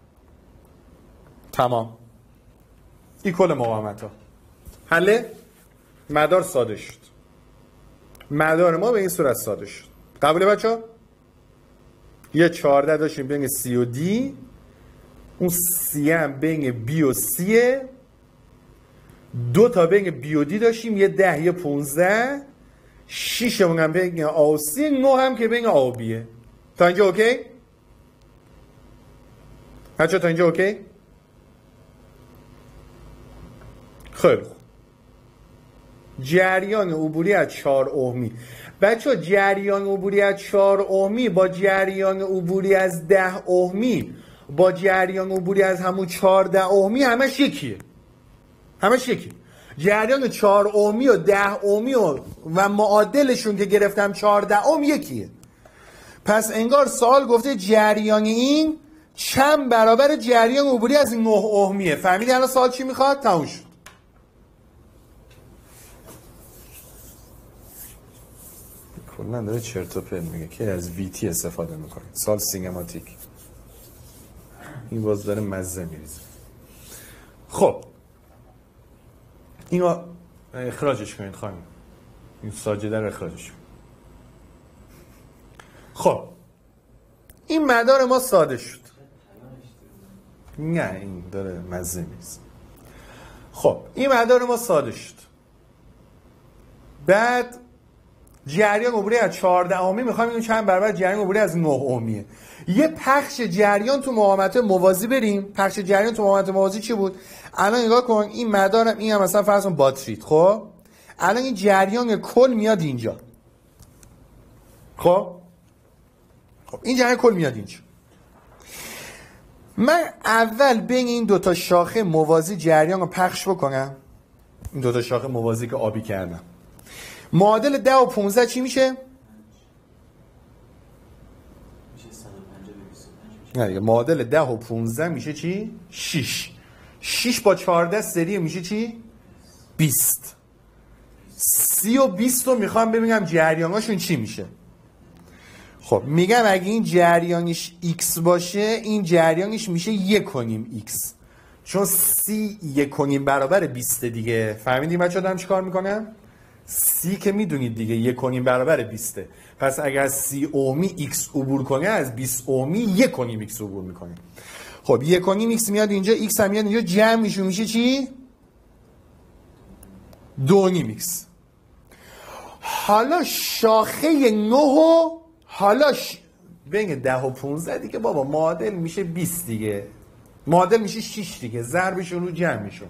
تمام. این کل مقاومت ها. حله؟ مدار ساده شد. مدار ما به این صورت ساده شد. قبوله بچه ها؟ یه 14 داشتیم بین C و D، اون C هم بین B و C، 2 تا بین B و D داشتیم، یه 10 یه 15، 6 هم بین A و C، 9 هم که بین A و B'ه. تا اینجا اوکی؟ بچه تا اینجا اوکی؟ خیلی خوب. جریان عبوری از 4 اومی. بچه جریان عبوری از 4 اومی با جریان عبوری از 10 اومی با جریان عبوری از همون 14 اومی همش یکیه. همش یکی. جریان 4 اومی و 10 اومی و معادلشون که گرفتم 14 اوم یکیه. پس انگار سوال گفته جریان این چند برابر جریان عبوری از 9 اومیه. فهمیدی الان سوال چی میخواد؟ تموم شد. کلا داره چرت و پرت میگه که از ویتی استفاده میکنه. سال سینماتیک. این باز داره مزه میریزه. خب اینو اخراجش کنید خانم. این ساجده رو اخراجش کنید. خب این مدار ما ساده شد. نه این داره مزه میریزه. خب این مدار ما ساده شد. بعد جریان عبوری از 14 اومی میخوایم اینو چند برابر جریان عبوری از 9 اومیه. یه پخش جریان تو مقاومت موازی بریم. پخش جریان تو مقاومت موازی چی بود؟ الان نگاه کن این مدارم، این هم مثلا فرض کن باتریت. خب الان این جریان کل میاد اینجا. خب این جریان کل میاد اینجا. من اول بین این دوتا شاخه موازی جریان رو پخش بکنم. این دوتا شاخه موازی که آبی کردم. معادل 10 و 15 چی میشه؟ نه دیگه معادل 10 و 15 میشه چی؟ 6. 6 با 14 سری میشه چی؟ 20. 30 و 20 رو میخوام ببینم جریاناشون چی میشه. خب میگم اگه این جریانش x باشه این جریانش میشه 1.5x، چون 30 1.5 برابر 20 دیگه. فهمیدیم بچه دارم چی کار میکنم؟ 30 که میدونید دیگه 1.5 برابر 20. پس اگر 30 اومی x عبور کنه از 20 اومی 1.5x عبور میکنه. خب 1.5x میاد اینجا، x هم میاد اینجا، جمعش میشه چی؟ 2.5x. حالا شاخه 9 و حالا بین 10 و 15 دیگه بابا معادل میشه 20 دیگه، معادل میشه 6 دیگه، ضربشون رو جمعشون،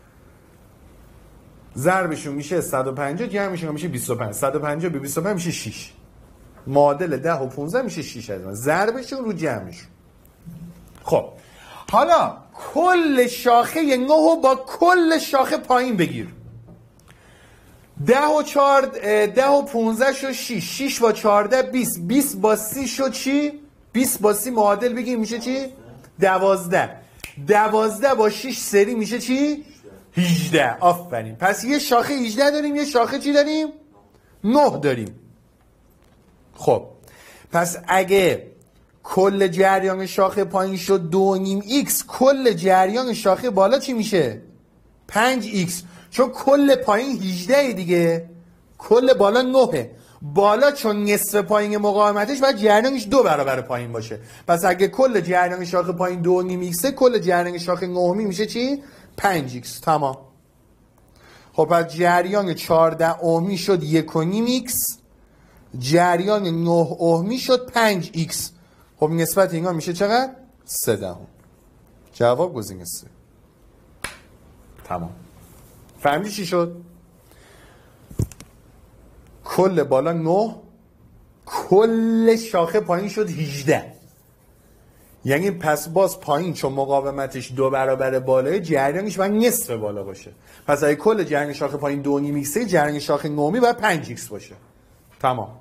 ضربشون میشه 150، جمعشون میشه 25. 150 به 25 میشه 6. معادل 10 و 15 میشه 6 از من، ضربشون رو جمعشون. خب حالا کل شاخه 9 رو با کل شاخه پایین بگیر. 10 و 4 10 و 15 شد 6. 6 با 14 20. 20 با 30 شد چی؟ 20 با 30 معادل بگیر میشه چی؟ 12. 12 با 6 سری میشه چی؟ 18. آفرین. پس یه شاخه 18 داریم، یه شاخه چی داریم؟ 9 داریم. خب پس اگه کل جریان شاخه پایین شد 2.5x، کل جریان شاخه بالا چی میشه؟ 5x، چون کل پایین 18 دیگه، کل بالا 9. بالا چون نصف پایین مقاومتش باید جریانش 2 برابر پایین باشه. پس اگه کل جریان شاخه پایین 2.5x، کل جریان شاخه 9 میشه چی؟ 5x. تمام. خب پس جریان 14 اومی شد 1.5x، جریان 9 اومی شد 5x. خب نسبت اینا میشه چقدر؟ 3 جواب گزینه 3. تمام. فهمیدی چی شد؟ کل بالا 9، کل شاخه پایین شد 18. یعنی پس باز پایین چون مقاومتش 2 برابر بالای، جریانش باید نصف بالا باشه. پس اگه کل جریان شاخه پایین 2.5x، جریان شاخه 9 باید 5x باشه. تمام.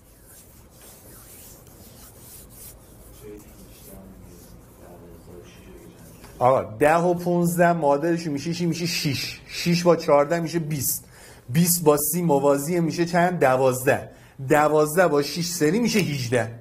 آقا 10 و 15 مادرش میشه چی؟ میشه 6. 6 با 14 میشه 20. 20 با 30 موازی میشه چند؟ 12. 12 با 6 سری میشه 18.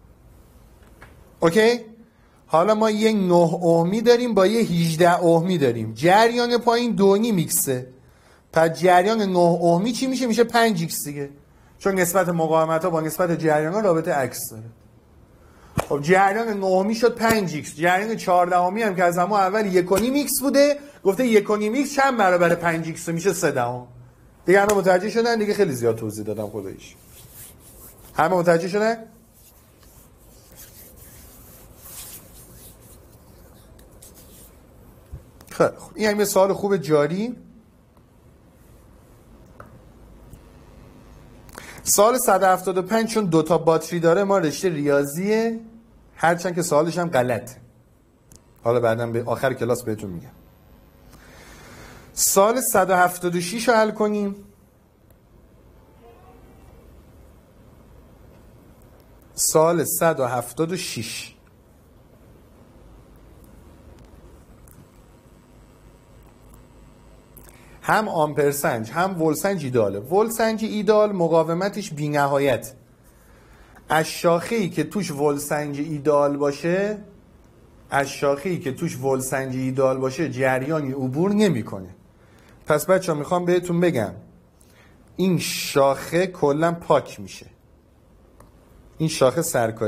اوکی؟ حالا ما یه 9 اومی داریم با یه 18 اومی داریم. جریان پایین 2.5x. پس جریان 9 اومی چی میشه؟ میشه 5x دیگه. چون نسبت مقاومت ها با نسبت جریان ها رابطه عکس داره. خب جریان 9 اومی شد 5x. جریان 14 اومی هم که از همون اول 1.5x بوده، گفته 1.5x چند برابر 5x میشه 3. دیگه همه متوجه شدن؟ دیگه خیلی زیاد توضیح دادم خداییش. همه متوجه شدن؟ خب این هم یه سوال خوب جاری. سوال 175 چون 2 تا باتری داره، ما رشته ریاضیه، هرچند که سوالش هم غلطه. حالا بعداً به آخر کلاس بهتون میگم. سوال 176 رو حل کنیم. سوال 176. هم آمپرسنج هم ولسنج ایداله. ولسنج ایدال مقاومتش بی نهایت. از شاخه‌ای که توش ولسنج ایدال باشه، جریانی عبور نمیکنه. پس بچه‌ها میخوام بهتون بگم این شاخه کلا پاک میشه. این شاخه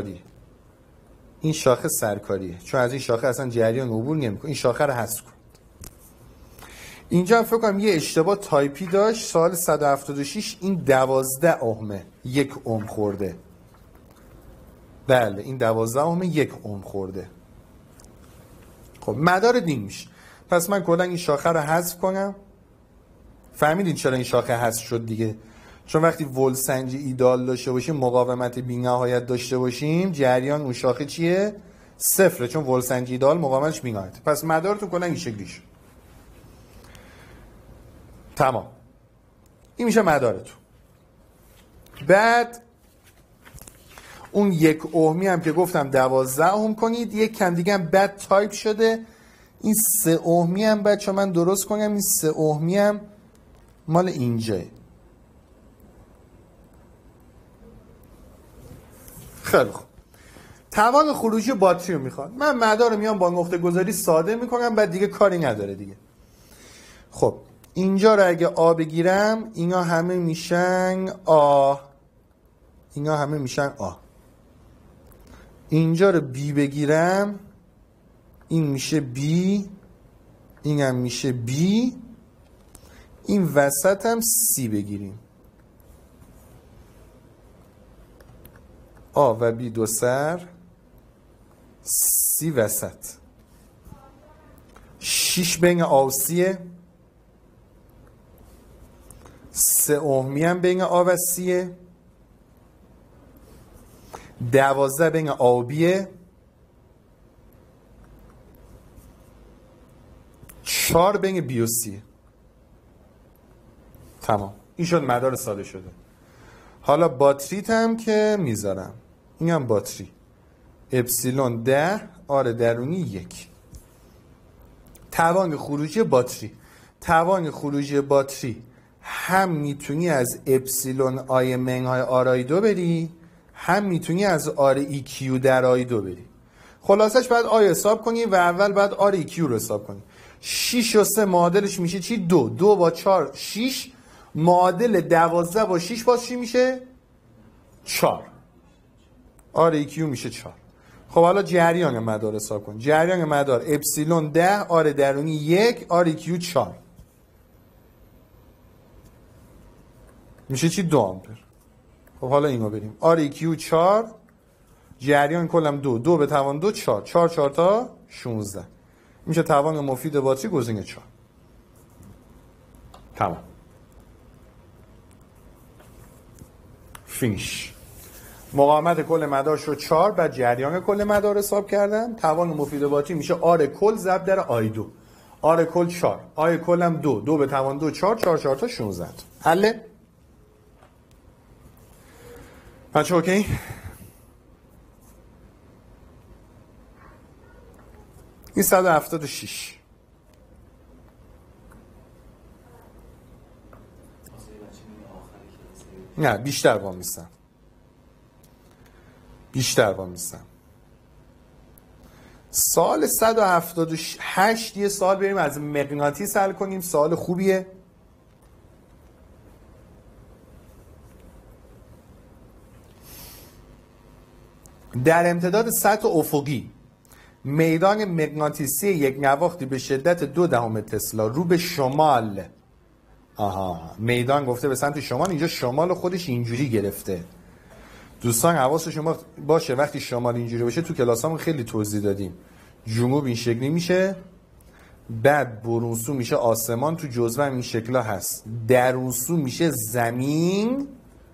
سرکاریه، چون از این شاخه اصلا جریان عبور نمیکنه. این شاخه رو حذف کن. اینجا هم فکر کنم یه اشتباه تایپی داشت. سوال 176 این 12 اومه، 1 اوم خورده. بله این 12 اومه 1 اوم خورده. خب مدار دین میشه. پس من کلا این شاخه رو حذف کنم. فهمیدین چرا این شاخه حذف شد دیگه؟ چون وقتی ولسنج ایدال داشته باشیم، مقاومت بی نهایت داشته باشیم، جریان اون شاخه چیه؟ 0، چون ولسنج ایدال مقاومتش بی نهایت. پس مدارتون کلا این شکلی شد. تمام. این میشه مدارتون. بعد اون 1 اومی هم که گفتم 12 اوم کنید. یک کم دیگه هم بد تایپ شده. این 3 اومی هم بچه من درست کنم. این 3 اومی هم مال اینجاه. خیلی خوب. توان خروجی باتری رو میخواد. من مدار رو میام با نقطه گذاری ساده میکنم، بعد دیگه کاری نداره دیگه. خب اینجا رو اگه آ بگیرم، اینا همه میشن آ. اینجا رو بی بگیرم، این میشه بی، این هم میشه بی. این وسط هم سی بگیریم، آ و بی دو سر، سی وسط. 6 بین آ و سیه. 3 اومی هم بین آ و سیه. 12 بین آ و بیه. 4 بین بی و سیه. تمام. این شد مدار ساده شده. حالا باتریت هم که میذارم، این هم باتری اپسیلون 10 آر درونی 1. توان خروجی باتری هم میتونی از اپسیلون آی منهای آرای 2 بری، هم میتونی از آر ای کیو در آی دو بری. خلاصش بعد آی حساب کنی و اول بعد آر ای کیو رو حساب کنی. 6 و 3 معادلش میشه چی؟ 2. 2 با 4 6. معادل 12 با 6 باز چی میشه؟ 4. آر ای کیو میشه 4. خب حالا جریان مدار حساب کن. جریان مدار اپسیلون 10 آر درونی 1 آر ای کیو 4 میشه چی؟ 2 آمپر. خب حالا اینو بریم. آر ای کیو 4 جریان کلم 2. 2 به توان 2 4. 4 4 تا 16 میشه توان مفید باتری گزینه 4. تمام. فینیش. مقاومت کل مدار شد 4. بعد جریان کل مدار حساب کردم. توان مفید باتری میشه آر کل ضرب در آی 2. آر کل 4. آی کلم 2. 2 به توان 2 4. 4 4 تا 16. حله؟ بچه اوکی؟ این 176. نه بیشتر وام میستم. بیشتر وام میستم. سال 178 یه سال بریم از مغناطیس حل کنیم. سال خوبیه. در امتداد سطح افقی میدان مغناطیسی یک نواختی به شدت 0.2 تسلا رو به شمال. میدان گفته به سمت شمال. اینجا شمال خودش اینجوری گرفته. دوستان حواس شما باشه وقتی شمال اینجوری باشه، تو کلاسامون خیلی توضیح دادیم. جنوب این شکلی میشه، بعد برونسو میشه آسمان، تو جزوه این شکلا هست. درونسو میشه زمین،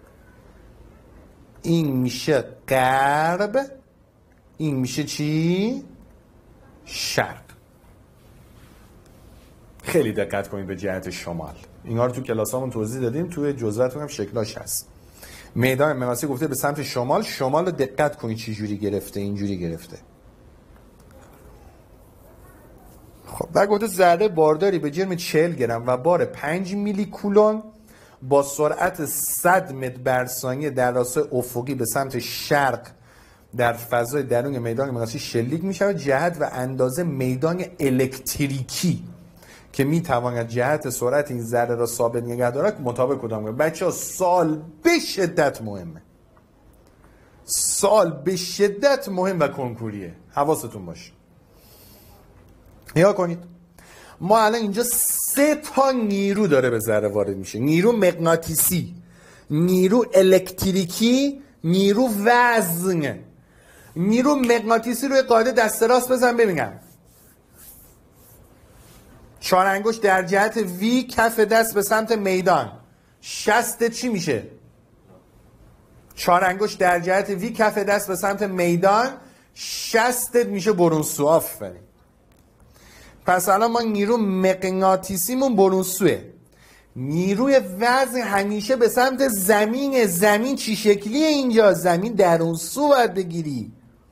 این میشه غرب، این میشه چی؟ شرق. خیلی دقت کنید به جهت شمال. اینا رو تو کلاسامون توضیح دادیم، توی جزوه‌تون هم شکلاش هست. میدان مغناطیسی گفته به سمت شمال. شمال رو دقت کنید چه جوری گرفته، اینجوری گرفته. خب بعد گفته ذره بارداری به جرم 40 گرم و بار 5 میلی کولون با سرعت 100 متر بر ثانیه در راستای افقی به سمت شرق در فضای درون میدان مغناطیسی شلیک میشه. جهت و اندازه میدان الکتریکی که میتواند جهت سرعت این ذره را ثابت نگه دارد مطابق کدام؟ بچه‌ها سال به شدت مهمه. سال به شدت مهم و کنکوریه. حواستون باشه. نگاه کنید. ما الان اینجا 3 تا نیرو داره به ذره وارد میشه. نیرو مغناطیسی، نیرو الکتریکی، نیرو وزن. نیرو مغناطیسی روی قاعده دست راست بزن ببینم. 4 انگشت در جهت وی، کف دست به سمت میدان. 60 چی میشه؟ 4 انگشت در جهت وی، کف دست به سمت میدان. 60 میشه برونسو. آفرین. پس الان ما نیرو مغناطیسیمون برونسوه. نیروی وزن همیشه به سمت زمین. زمین چی شکلیه اینجا؟ زمین درونسو باید بگیری.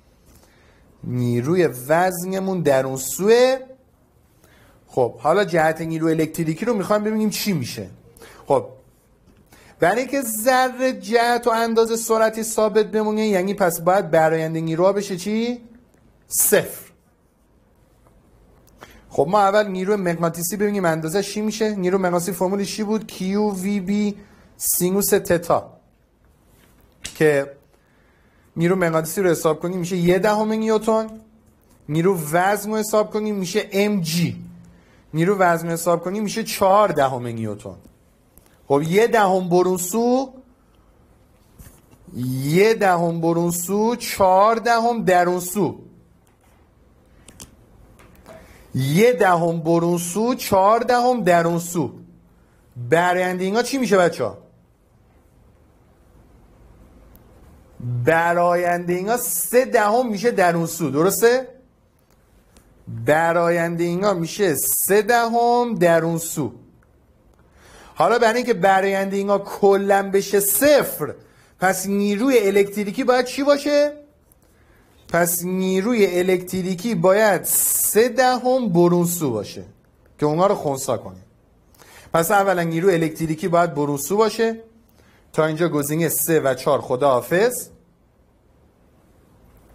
نیروی وزنمون درونسوه. خب حالا جهت نیرو الکتریکی رو میخوایم ببینیم چی میشه. خب برای اینکه ذره جهت و اندازه سرعتی ثابت بمونه، یعنی پس باید براینده نیروها بشه چی؟ 0. خب ما اول نیرو مغناطیسی ببینیم اندازه چی میشه. نیرو مغناطیسی فرمولش چی بود؟ QVB سینوس تتا. که نیرو مغناطیسی رو حساب کنیم میشه 1/10 نیوتن. نیرو وزن رو حساب کنیم میشه mg. نیرو وزن رو حساب کنیم میشه 4/10 نیوتن. خب 1/10 برونسو، 1/10 برونسو، 4/10 درونسو. 1/10 برونسو، 4/10 درونسو. براینده اینا چی میشه بچه ها؟ براینده اینا 3/10 میشه درونسو. درسته؟ براینده اینا میشه 3/10 درونسو. حالا برای اینکه براینده اینا کلا بشه 0، پس نیروی الکتریکی باید چی باشه؟ پس نیروی الکتریکی باید 3/10 برونسو باشه که اونا رو خنثی کنیم. پس اولا نیروی الکتریکی باید برونسو باشه. تا اینجا گزینه 3 و 4 خداحافظ.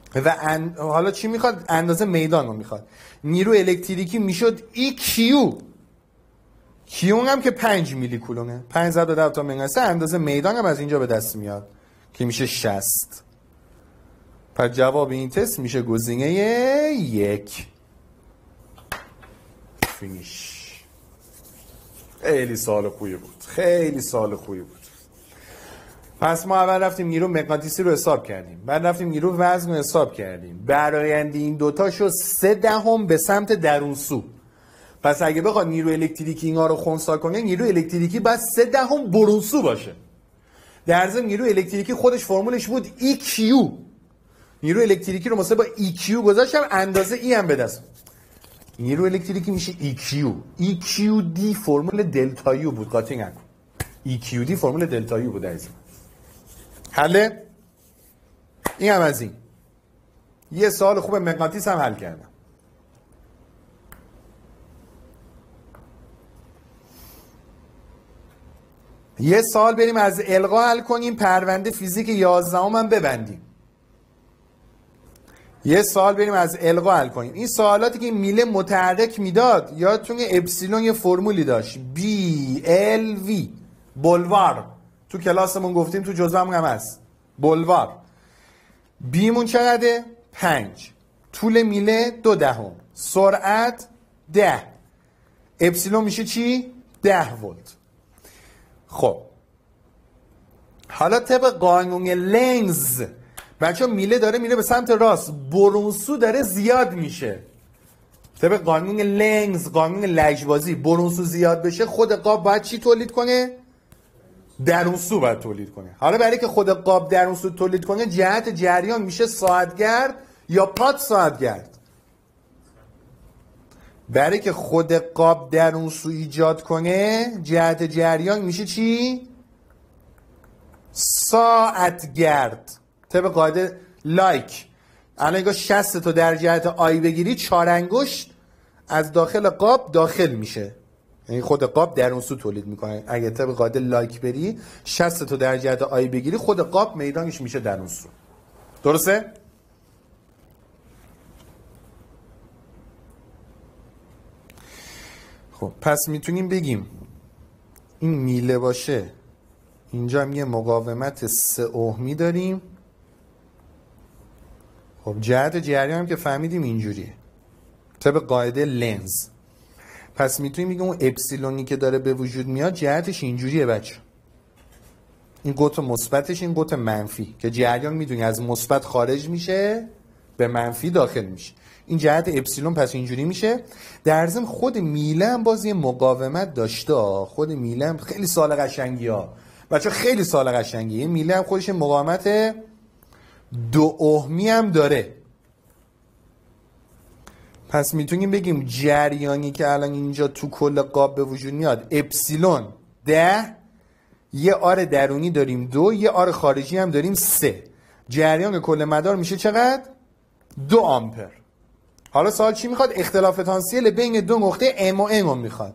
و حالا چی میخواد؟ اندازه میدان رو میخواد. نیرو الکتریکی میشد EQ. کیون هم که 5 میلی کولومه، 5 ضرب 10 تا منگاه 3، اندازه میدان هم از اینجا به دست میاد که میشه 60. پس جواب این تست میشه گزینه 1. فینیش. خیلی سوال خوبی بود، خیلی سوال خوبی بود. پس ما اول رفتیم نیرو مغناطیسی رو حساب کردیم، بعد رفتیم نیرو وزن رو حساب کردیم. برآیند این دوتا شد 3/10 به سمت درون سو. پس اگه بخواد نیرو الکتریکی اینا رو خنثی کنه، نیرو الکتریکی باید 3/10 برون سو باشه. در ضمن نیرو الکتریکی خودش فرمولش بود EQ. نیرو الکتریکی رو مثلا با EQ گذاشتم، اندازه E هم به دست. نیرو الکتریکی میشه EQD فرمول دلتا یو بود، قاطی نکن. EQD فرمول دلتا یو بود عزیزم. حله؟ این هم از این. یه سوال خوب مغناطیس هم حل کردم. یه سوال بریم از القا حل کنیم، پرونده فیزیک 11 هم ببندیم. یه سوال بریم از القا حل کنیم. این سوالاتی که میله متحرک میداد، یادتونه اپسیلون یه فرمولی داشت، BLV، بولوار. تو کلاسمون گفتیم، تو جزوه‌مون هم هست، بولوار. بیمون چقدره؟ 5. طول میله 2/10. سرعت 10. اپسیلون میشه چی؟ 10 ولت. خب حالا طبق قانون لنز، بچه میله داره میره به سمت راست، برونسو داره زیاد میشه. طبق قانون لنز، قانون لجبازی، برونسو زیاد بشه، خود قاب باید چی تولید کنه؟ درونسو باید تولید کنه. حالا برای که خود قاب درونسو تولید کنه، جهت جریان میشه ساعتگرد یا پاد ساعتگرد. برای که خود قاب درونسو ایجاد کنه، جهت جریان میشه چی؟ ساعتگرد. طبق قاعده لایک. الان اگه 60 تا در جهت آی بگیری، 4 انگشت از داخل قاب داخل میشه، یعنی خود قاب درونسو تولید میکنه. اگه طبق قاعده لایک بری، 60 تا در جهت آی بگیری، خود قاب میدانش میشه درونسو. درسته؟ خب پس میتونیم بگیم این میله باشه، اینجا هم یه مقاومت 3 اوهمی داریم. خب جهت جریان هم که فهمیدیم اینجوریه طبق قاعده لنز. پس میتونیم بگیم اون اپسیلونی که داره به وجود میاد، جهتش اینجوریه بچه. این قطر مثبتش، این قطر منفی، که جریان میدونی از مثبت خارج میشه به منفی داخل میشه. این جهت اپسیلون پس اینجوری میشه. در ضمن خود میله هم باز یه مقاومت داشته. خود میله هم خیلی سال قشنگی ها بچه، خیلی سال قشنگی. میله هم خودش مقاومت 2 اوهمی هم داره. پس میتونیم بگیم جریانی که الان اینجا تو کل قاب به وجود میاد، اپسیلون 10، یه آر درونی داریم 2، یه آر خارجی هم داریم 3. جریان کل مدار میشه چقدر؟ 2 آمپر. حالا سوال چی میخواد؟ اختلاف تانسیل بین 2 نقطه ام و ان میخواد.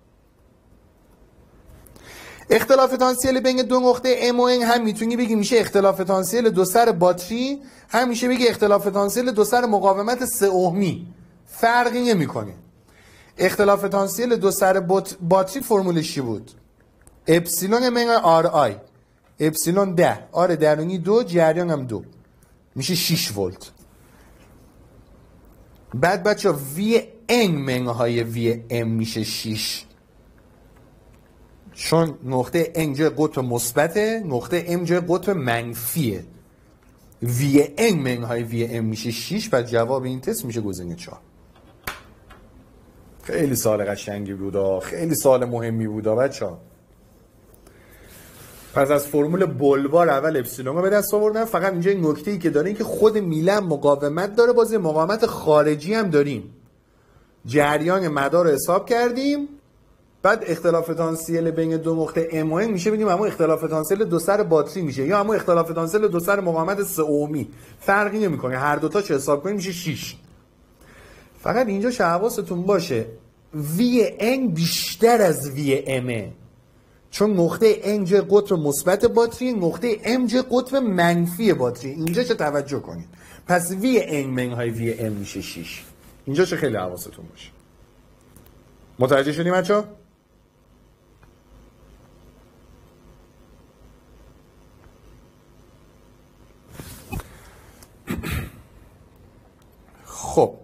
اختلاف تانسیل بین 2 نقطه ام و ان هم میتونی بگی میشه اختلاف تانسیل 2 سر باتری، هم میشه بگی اختلاف تانسیل 2 سر مقاومت 3 اوهمی. فرقی نمیکنه. اختلاف تانسیل 2 سر باتری فرمولش چی بود؟ اپسیلون من آر آی. اپسیلون 10، آر درونی 2، جریان هم 2، میشه 6 ولت. بعد بچه وی ان منهای وی ام میشه 6، چون نقطه ان جای قطب مثبته، نقطه ام جای قطب منفیه. وی ان منهای وی ام میشه 6. پس جواب این تست میشه گزینه 4. خیلی سوال قشنگی بودا، خیلی سوال مهمی بودا بچه‌ها. پس از فرمول بولوار اول اپسیلون رو به دست آوردن. فقط اینجا این نکته‌ای که داره این که خود میله هم مقاومت داره، باز مقاومت خارجی هم داریم. جریان مدار رو حساب کردیم، بعد اختلاف تانسیل بین 2 نقطه ام و ان میشه بگیم همون اختلاف تانسیل 2 سر باتری میشه، یا همون اختلاف تانسیل 2 سر مقاومت 3 اومی. فرقی نمیکنه، هر دو تا چه حساب کنیم میشه 6. فقط اینجا حواستون باشه وی ان بیشتر از وی ام، چون نقطه ان جای قطب مثبت باتری، نقطه ام جای قطب منفی باتری. اینجا چه توجه کنید. پس وی ان منهای وی ام میشه 6. اینجا چه خیلی حواستون باشه. متوجه شدیم بچه‌ها؟ خب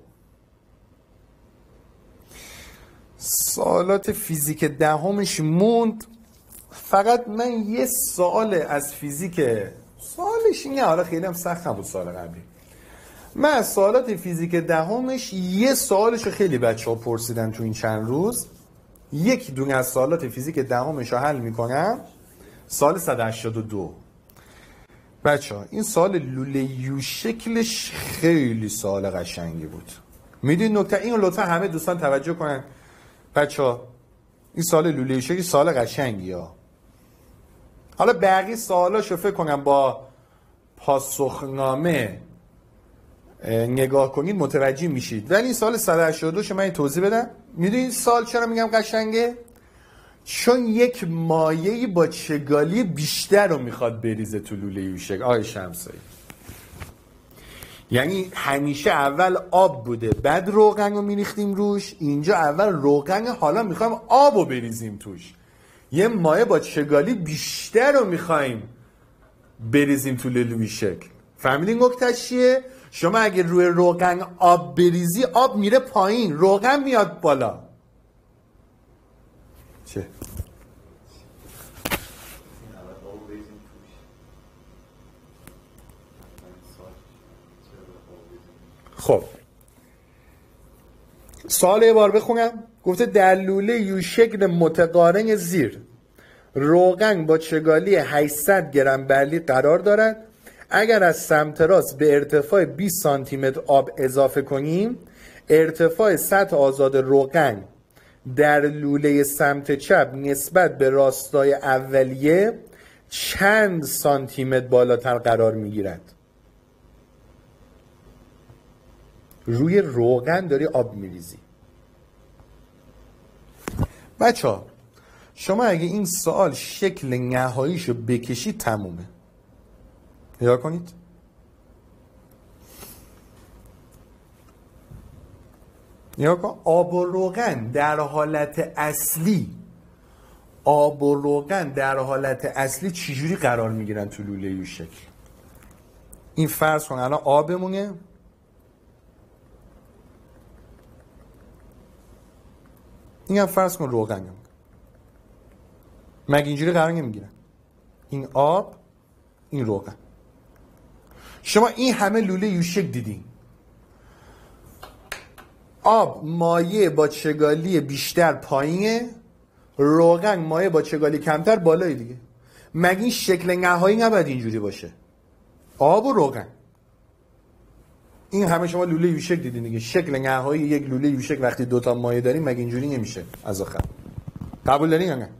سوالات فیزیک دهمش موند. فقط من یه سوال از فیزیک سوالش اینه، حالا خیلی هم سخت نبود سال قبلی. من از سوالات فیزیک دهمش یه سوالش رو خیلی بچه ها پرسیدن تو این چند روز. یک دونه از سوالات فیزیک دهمش رو حل میکنم. سال 182 بچه ها این سوال لوله یو شکلش خیلی سوال قشنگی بود. میدونی نکته اینو لطفا همه دوستان توجه کنن بچه ها، این سوال لوله یو شکل سوال قشنگی ها. حالا بقیه سوالاشو فکر کنم با پاسخنامه نگاه کنید متوجه میشید، ولی این سال 182 شو من توضیح بدم. میدونید این سال چرا میگم قشنگه؟ چون یک مایعی با چگالی بیشتر رو میخواد بریزه تو لوله یوشک. آقای شمسایی یعنی همیشه اول آب بوده بعد روغن رو میریختیم روش، اینجا اول روغن حالا میخوایم آب رو بریزیم توش. یه مایع با چگالی بیشتر رو میخوایم بریزیم تو لوله یوشک. فهمیدین نکتهش چیه؟ شما اگه روی روغن آب بریزی آب میره پایین، روغن میاد بالا. چه؟ خب سوال یه بار بخونم. گفته در لوله یو شکل متقارن زیر روغن با چگالی 800 گرم بر لیتر قرار دارد. اگر از سمت راست به ارتفاع 20 سانتی متر آب اضافه کنیم، ارتفاع سطح آزاد روغن در لوله سمت چپ نسبت به راستای اولیه چند سانتی متر بالاتر قرار میگیرد؟ روی روغن داری آب میریزی. بچه ها شما اگه این سوال شکل نهاییشو بکشید تمومه. نگاه کنید. نگاه کن. آب و روغن در حالت اصلی چجوری قرار میگیرن تو لوله یو شکل؟ این فرض کن الان آبمونه، این هم فرض کن روغنه. مگه اینجوری قرار نمیگیرن؟ این آب این روغن. شما این همه لوله یوشک دیدین، آب مایع با چگالی بیشتر پایینه، روغن مایع با چگالی کمتر بالای دیگه. مگه این شکل نهایی نباید اینجوری باشه؟ آب و روغن. این همه شما لوله یوشک دیدین دیگه. شکل نهایی یک لوله یوشک وقتی دوتا مایع داریم مگه اینجوری نمیشه از آخر؟ قبول دارین یا نه؟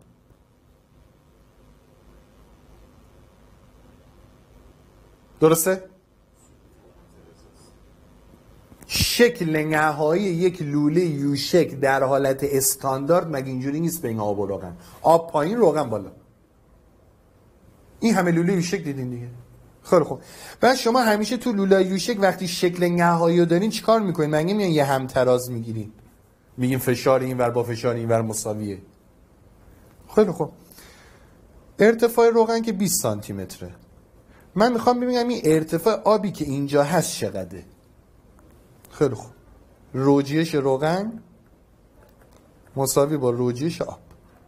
درسته؟ شکل نهایی یک لوله یوشک در حالت استاندارد مگه اینجوری نیست بین آب و روغن؟ آب پایین روغن بالا. این همه لوله یوشک دیدین دیگه. خیلی خوب. بعد شما همیشه تو لوله یوشک وقتی شکل نهایی رو دارین چیکار میکنین؟ مگه میان یه همتراز میگیرین میگین فشار اینور با فشار اینور مساویه؟ خیلی خوب. ارتفاع روغن که 20 سانتی متره. من میخوام ببینم این ارتفاع آبی که اینجا هست چقدره. خیلی خوب. روجیش روغن مساوی با روجیش آب.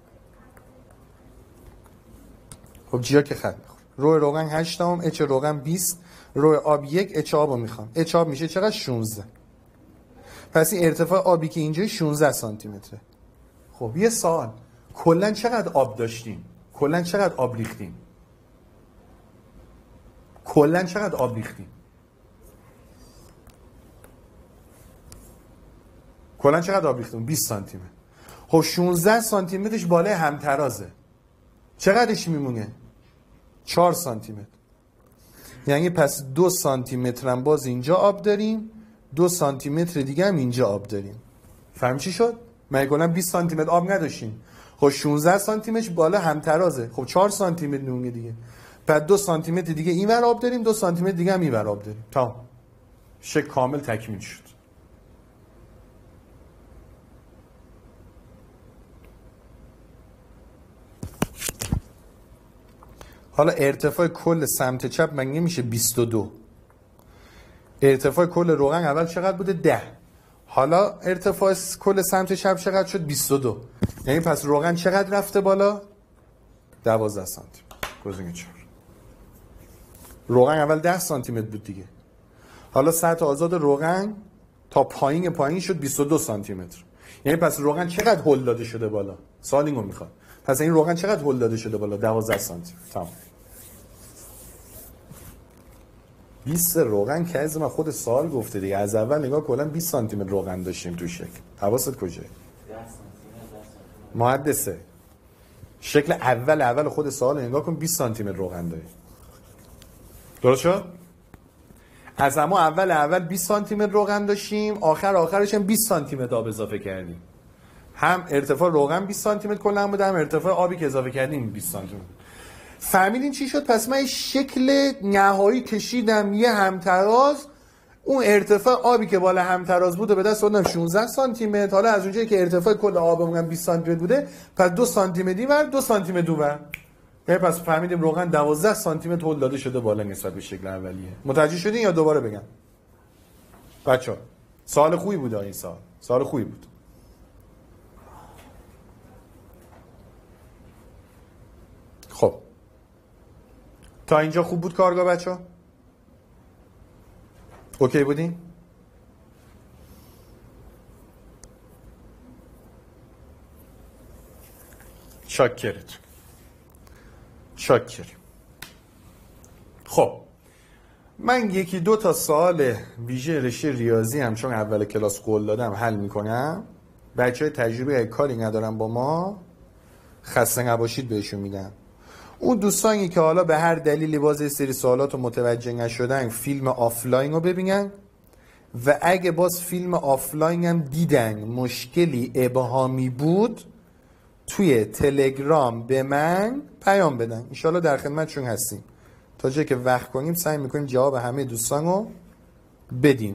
خب جیا که خط میخوره. روی روغن 8 ام، اچ روغن 20، روی آب 1، اچ آب رو میخوام. اچ آب میشه چقدر؟ 16. پس این ارتفاع آبی که اینجا 16 سانتی متره. خب یه سوال، کلا چقدر آب داشتیم؟ کلا چقدر آب ریختیم؟ کلا چقدر آب ریختیم؟ کلا چقدر آب ریختیم؟ 20 سانتی متر. خب 16 سانتی مترش بالای همترازه. چقدرش میمونه؟ 4 سانتی متر. یعنی پس 2 سانتی متر هم باز اینجا آب داریم، 2 سانتی متر دیگه هم اینجا آب داریم. فهم چی شد؟ مگه کلا 20 سانتی متر آب نداشتیم؟ خب 16 سانتی متر بالا همترازه. خب 4 سانتی متر نمونه دیگه. بعد 2 سانتی متر دیگه اینور آب داریم، 2 سانتی متر دیگه هم اینور آب داریم. تمام. شکل کامل تکمیل شد. حالا ارتفاع کل سمت چپ مگه میشه 22؟ ارتفاع کل روغن اول چقدر بوده؟ 10. حالا ارتفاع کل سمت چپ چقدر شد؟ 22. یعنی پس روغن چقدر رفته بالا؟ 12 سانتی متر. گزینه 4. روغن اول 10 سانتی متر بود دیگه. حالا سطح آزاد روغن تا پایین شد 22 سانتی متر. یعنی پس روغن چقدر هل داده شده بالا؟ سوال اینو میخواد. پس این روغن چقدر هل داده شده بالا؟ 12 سانتی متر. تمام. 20 روغن که از من خود سوال گفته دیگه. از اول نگاه کلا 20 سانتی متر روغن داشتیم تو شکل. حواست کجاست؟ مهندسه. شکل اول خود سوال نگاه کن 20 سانتی متر روغن داره. درست شد؟ از اما اول 20 سانتی متر روغن داشتیم، آخرش هم 20 سانتی متر آب اضافه کردیم. هم ارتفاع روغن 20 سانتی متر کلا بوده، هم ارتفاع آبی که اضافه کردیم 20 سانتی متر. فهمیدین چی شد؟ پس من شکل نهایی کشیدم یه همتراز، اون ارتفاع آبی که بالا همتراز بوده به دست آوردم 16 سانتی متر. حالا از اونجایی که ارتفاع کل آبمون 20 سانتی متر بوده، پس 2 سانتی متر اینور 2 سانتی متر اونور. پس فهمیدیم روغن 12 سانتی متر هل داده شده بالا نسبت به شکل اولیه. متوجه شدین یا دوباره بگم؟ بچه‌ها سوال خوبی بود این سوال خوبی بود. خب تا اینجا خوب بود کارگاه بچه‌ها؟ اوکی بودین؟ شاکرتون. خب من یکی دو تا سوال ویژه رشته ریاضی هم چون اول کلاس قول دادم حل میکنم. بچه های تجربه کاری ندارم با ما، خسته نباشید بهشون میگم. اون دوستانی که حالا به هر دلیلی باز سری سوالات رو متوجه نشدن، فیلم آفلاین رو ببینن و اگه باز فیلم آفلاین هم دیدن مشکلی ابهامی بود توی تلگرام به من پیام بدن. انشالله در خدمتشون هستیم. تا جایی که وقت کنیم سعی میکنیم جواب همه دوستان رو بدیم.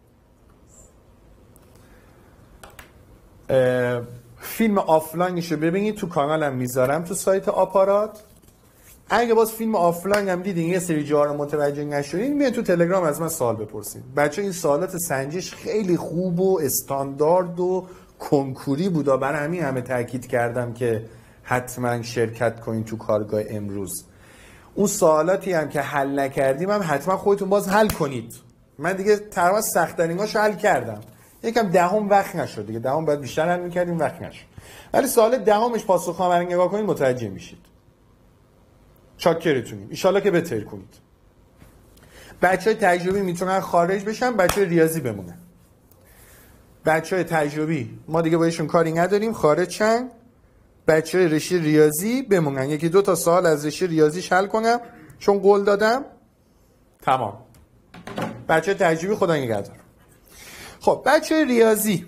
فیلم آفلاینش رو ببینید، تو کانالم میذارم تو سایت آپارات. اگه باز فیلم آفلاین هم دیدین یه سری جاها رو متوجه نشدین، میاد تو تلگرام از من سوال بپرسید. بچه این سوالات سنجش خیلی خوب و استاندارد و کنکوری بودا، برای همه تاکید کردم که حتما شرکت کنین تو کارگاه امروز. اون سوالاتی هم که حل نکردیم هم حتما خودتون باز حل کنید. من دیگه تقریبا سخت‌تریناشو حل کردم، یکم دهم وقت نشد دیگه. دهم باید بیشتر حل می‌کردیم، وقت نشد. ولی سوال دهمش پاسخنامه رو نگاه کنید متوجه میشید. چاکرتونیم. ان شاءالله که بهتر کنید. بچهای تجربی میتونن خارج بشن، بچهای ریاضی بمونن. بچهای تجربی ما دیگه بایشون کاری نداریم، خارج شن. بچهای رشته ریاضی بمونن. یکی دو تا سوال از رشته ریاضی حل کنم چون قول دادم. تمام. بچهای تجربی خدا نگهدار. خب بچهای ریاضی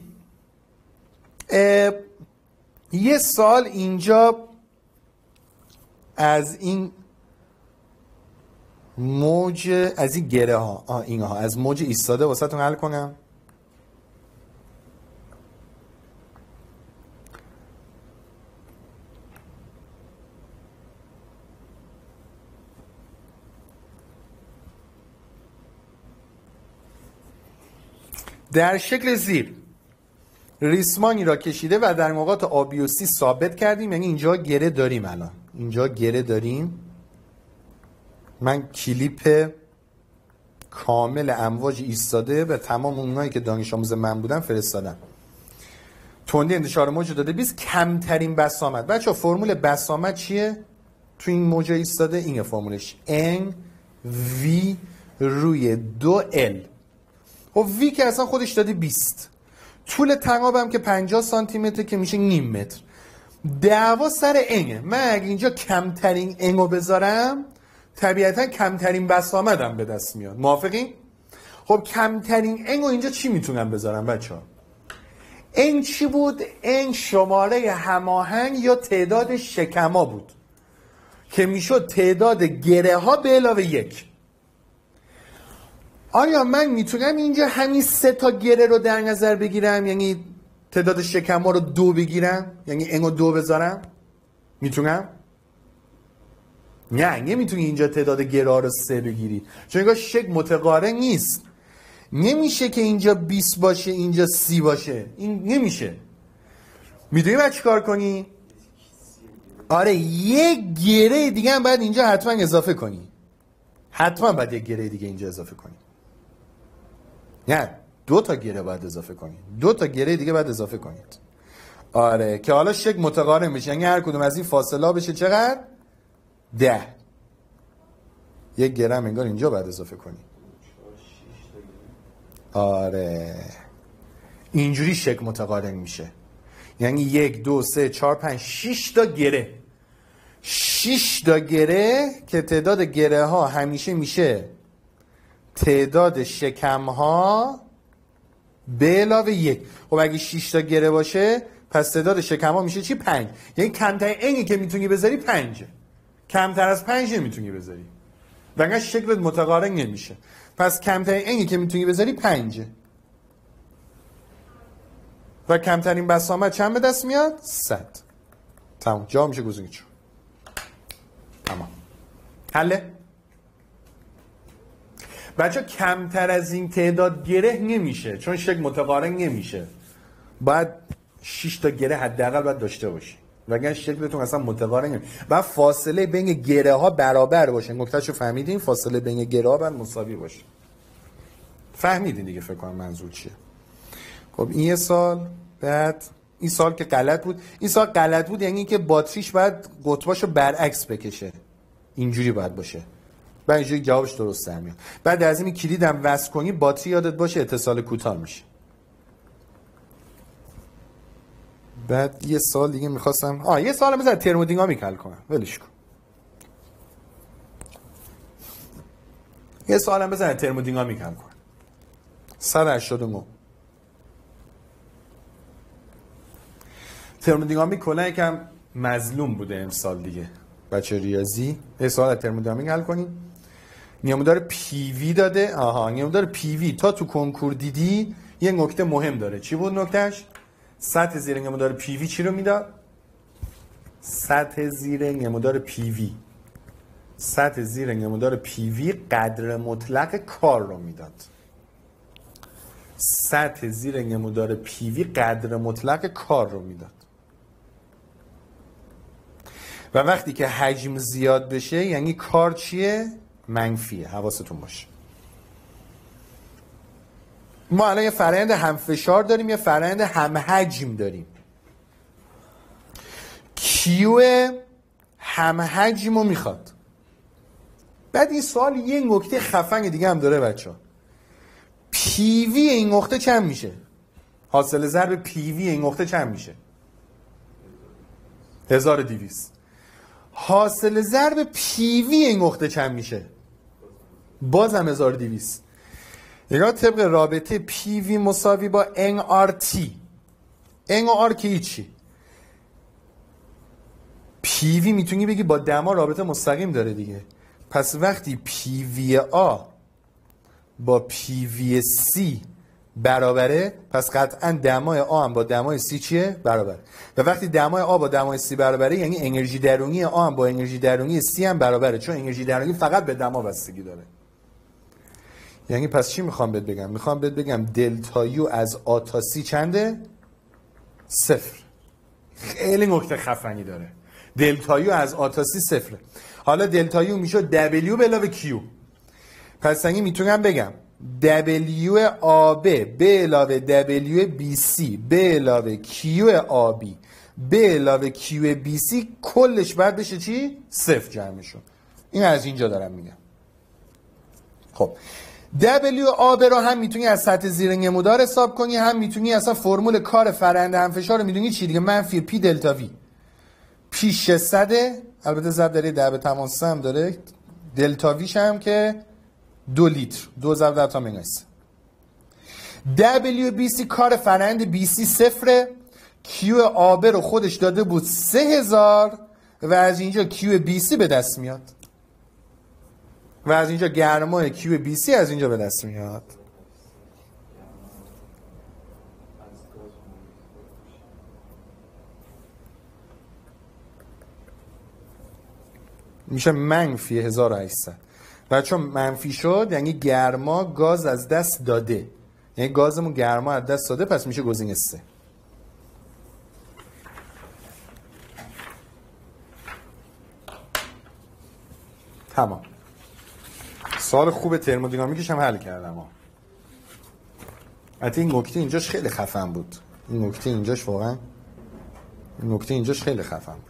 یه سال اینجا از این موج، از این گره ها، اینها از موج ایستاده واسه تون حل کنم. در شکل زیر ریسمانی را کشیده و در نقاط آبی و سی ثابت کردیم. یعنی اینجا گره داریم، الان اینجا گره داریم. من کلیپ کامل امواج ایستاده به تمام اونایی که دانش آموز من بودن فرستادم. تندی انتشار موج داده 20 کمترین بسامد. بچه فرمول بسامد چیه؟ تو این موج ایستاده اینه فرمولش، N V روی 2L. و وی که اصلا خودش داده 20. طول تنابم که 50 سانتی متر که میشه نیم متر. دعوا سر انه. من اگه اینجا کمترین انو بذارم طبیعتا کمترین بسامدم به دست میاد. موافقین؟ خب کمترین انو اینجا چی میتونم بذارم بچه ها؟ ان چی بود؟ ان شماره هماهنگ یا تعداد شکما بود که میشد تعداد گره ها به علاوه 1. آیا من میتونم اینجا همین 3 تا گره رو در نظر بگیرم، یعنی تعداد شکم ها رو 2 بگیرم، یعنی n رو 2 بذارم؟ میتونم؟ نه، نمیتونی اینجا تعداد گره ها رو 3 بگیری، چون اینجا شکل متقارن نیست. نمیشه که اینجا 20 باشه اینجا 30 باشه، این نمیشه. میدونی باید چیکار کنی؟ آره، یک گره دیگه هم باید اینجا حتما اضافه کنی. حتما باید یک گره دیگه اینجا اضافه کنی. نه، 2 تا گره باید اضافه کنی. 2 تا گره دیگه باید اضافه کنید. آره، که حالا شکل متقارن بشه، یعنی هر کدوم از این فاصله بشه چقدر؟ 10. یک گره هم انگار اینجا باید اضافه کنی. آره، اینجوری شکل متقارن میشه. یعنی 1 2 3 4 5 6 تا گره. 6 تا گره که تعداد گره ها همیشه میشه تعداد شکم ها به علاوه 1. خب اگه 6 تا گره باشه پس تعداد شکم ها میشه چی؟ 5. یعنی کمترین اینی که میتونی بذاری 5. کمتر از 5 نمیتونی بذاری، وگرنه شکلت متقارن نمیشه. پس کمترین اینی که میتونی بذاری 5 و کمترین بسامد چند به دست میاد؟ 100. تمام، جا میشه گزینه چون. تمام، حله. بچه کمتر از این تعداد گره نمیشه، چون شکل متقارن نمیشه. باید 6 تا گره حداقل باید داشته باشی، وگرنه شکلتون اصلا متقارن نمیشه. بعد فاصله بین گره ها برابر باشه. نکتهشو فهمیدین؟ فاصله بین گره ها باید مساوی باشه. فهمیدین دیگه فکر کنم منظور چیه. خب این یه سال. بعد این سال که غلط بود. این سال غلط بود یعنی که باتریش باید قطباشو برعکس بکشه، اینجوری باید باشه. بعد اینجوری جوابش درست در میاد. بعد از این کلیدم وصل کنی باتری یادت باشه اتصال کوتاه میشه. بعد یه سال دیگه میخواستم یه سال بذار ترمودینامیک حل کنم، ولش کن. یه سوالم بزن ترمودینامیک حل کن. 189. ترمودینامیک کلا یکم مظلوم بوده امسال دیگه. بچه ریاضی یه سوال ترمودینامیک حل کنیم. نمودار پی وی داده. نمودار پی وی تا تو کنکور دیدی یه نکته مهم داره. چی بود نکتهش؟ سطح زیر نمودار پی وی چی رو میداد؟ سطح زیر نمودار پی وی. سطح زیر نمودار پی وی قدر مطلق کار رو میداد. سطح زیر نمودار پی وی قدر مطلق کار رو میداد. و وقتی که حجم زیاد بشه یعنی کار چیه؟ منفیه. حواستون باشه. ما الان یه فرآیند هم فشار داریم، یه فرآیند هم حجم داریم. کیو هم حجم رو میخواد. بعد این سوال یه نکته خفنگ دیگه هم داره بچه‌ها. پی وی این نقطه چند میشه؟ حاصل ضرب پی وی این نقطه چند میشه؟ 1200. حاصل ضرب پی وی این نقطه چند میشه؟ بازم 1200. نگاه طبق رابطه پی وی مساوی با ان آر تی. ان آر که هیچی. پی وی میتونی بگی با دما رابطه مستقیم داره دیگه. پس وقتی پی وی آ با پی وی سی برابره، پس قطعا دمای آ هم با دمای سی چیه؟ برابره. و وقتی دمای آ با دمای سی برابره یعنی انرژی درونی آ هم با انرژی درونی سی هم برابره، چون انرژی درونی فقط به دما بستگی داره. یعنی پس چی میخوام بهت بگم؟ میخوام بهت بگم دلتا یو از آ تا سی چنده؟ 0. خیلی نکته خفنی داره. دلتا یو از آ تا سی 0. حالا دلتا یو میشه دبلیو به علاوه کیو. پس یعنی میتونم بگم دبلیو آ ب به علاوه دبلیو بی سی به علاوه کیو آ بی به علاوه کیو بی سی کلش باید بشه چی؟ 0 جمعشون. این از اینجا دارم میگم. خب دبلیو آ ب رو هم میتونی از سطح زیر نمودار حساب کنی، هم میتونی اصلا فرمول کار فرآیند همفشار رو میدونی چی دیگه؟ منفی پی دلتا وی. پی 600 البته ضرب در 10 به توان 3 هم داره. دلتا ویش هم که 2 لیتر 2 ضرب در توان مگا. دبلیو بی سی کار فرآیند بی سی 0. کیو آ ب رو خودش داده بود 3000 و از اینجا کیو بی سی به دست میاد. و از اینجا گرمای کیو بی سی از اینجا به دست میاد. میشه منفی 1800. و چون منفی شد یعنی گرما گاز از دست داده، یعنی گازمون گرما از دست داده، پس میشه گزینه 3. تمام. سوال خوب ترمودینامیکش هم حل کردم. البته این نکته اینجاش خیلی خفن بود. این نکته اینجاش واقعا این نکته اینجاش خیلی خفن بود.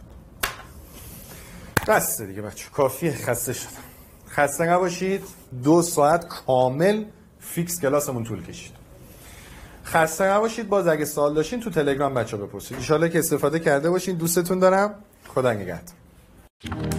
بسته دیگه بچه، کافیه، خسته شدم. خسته نباشید. 2 ساعت کامل فیکس کلاسمون طول کشید. خسته نباشید. باز اگه سوال داشتین تو تلگرام بچه‌ها بپرسید. ان شاءالله که استفاده کرده باشین. دوستتون دارم. خدا نگهدار.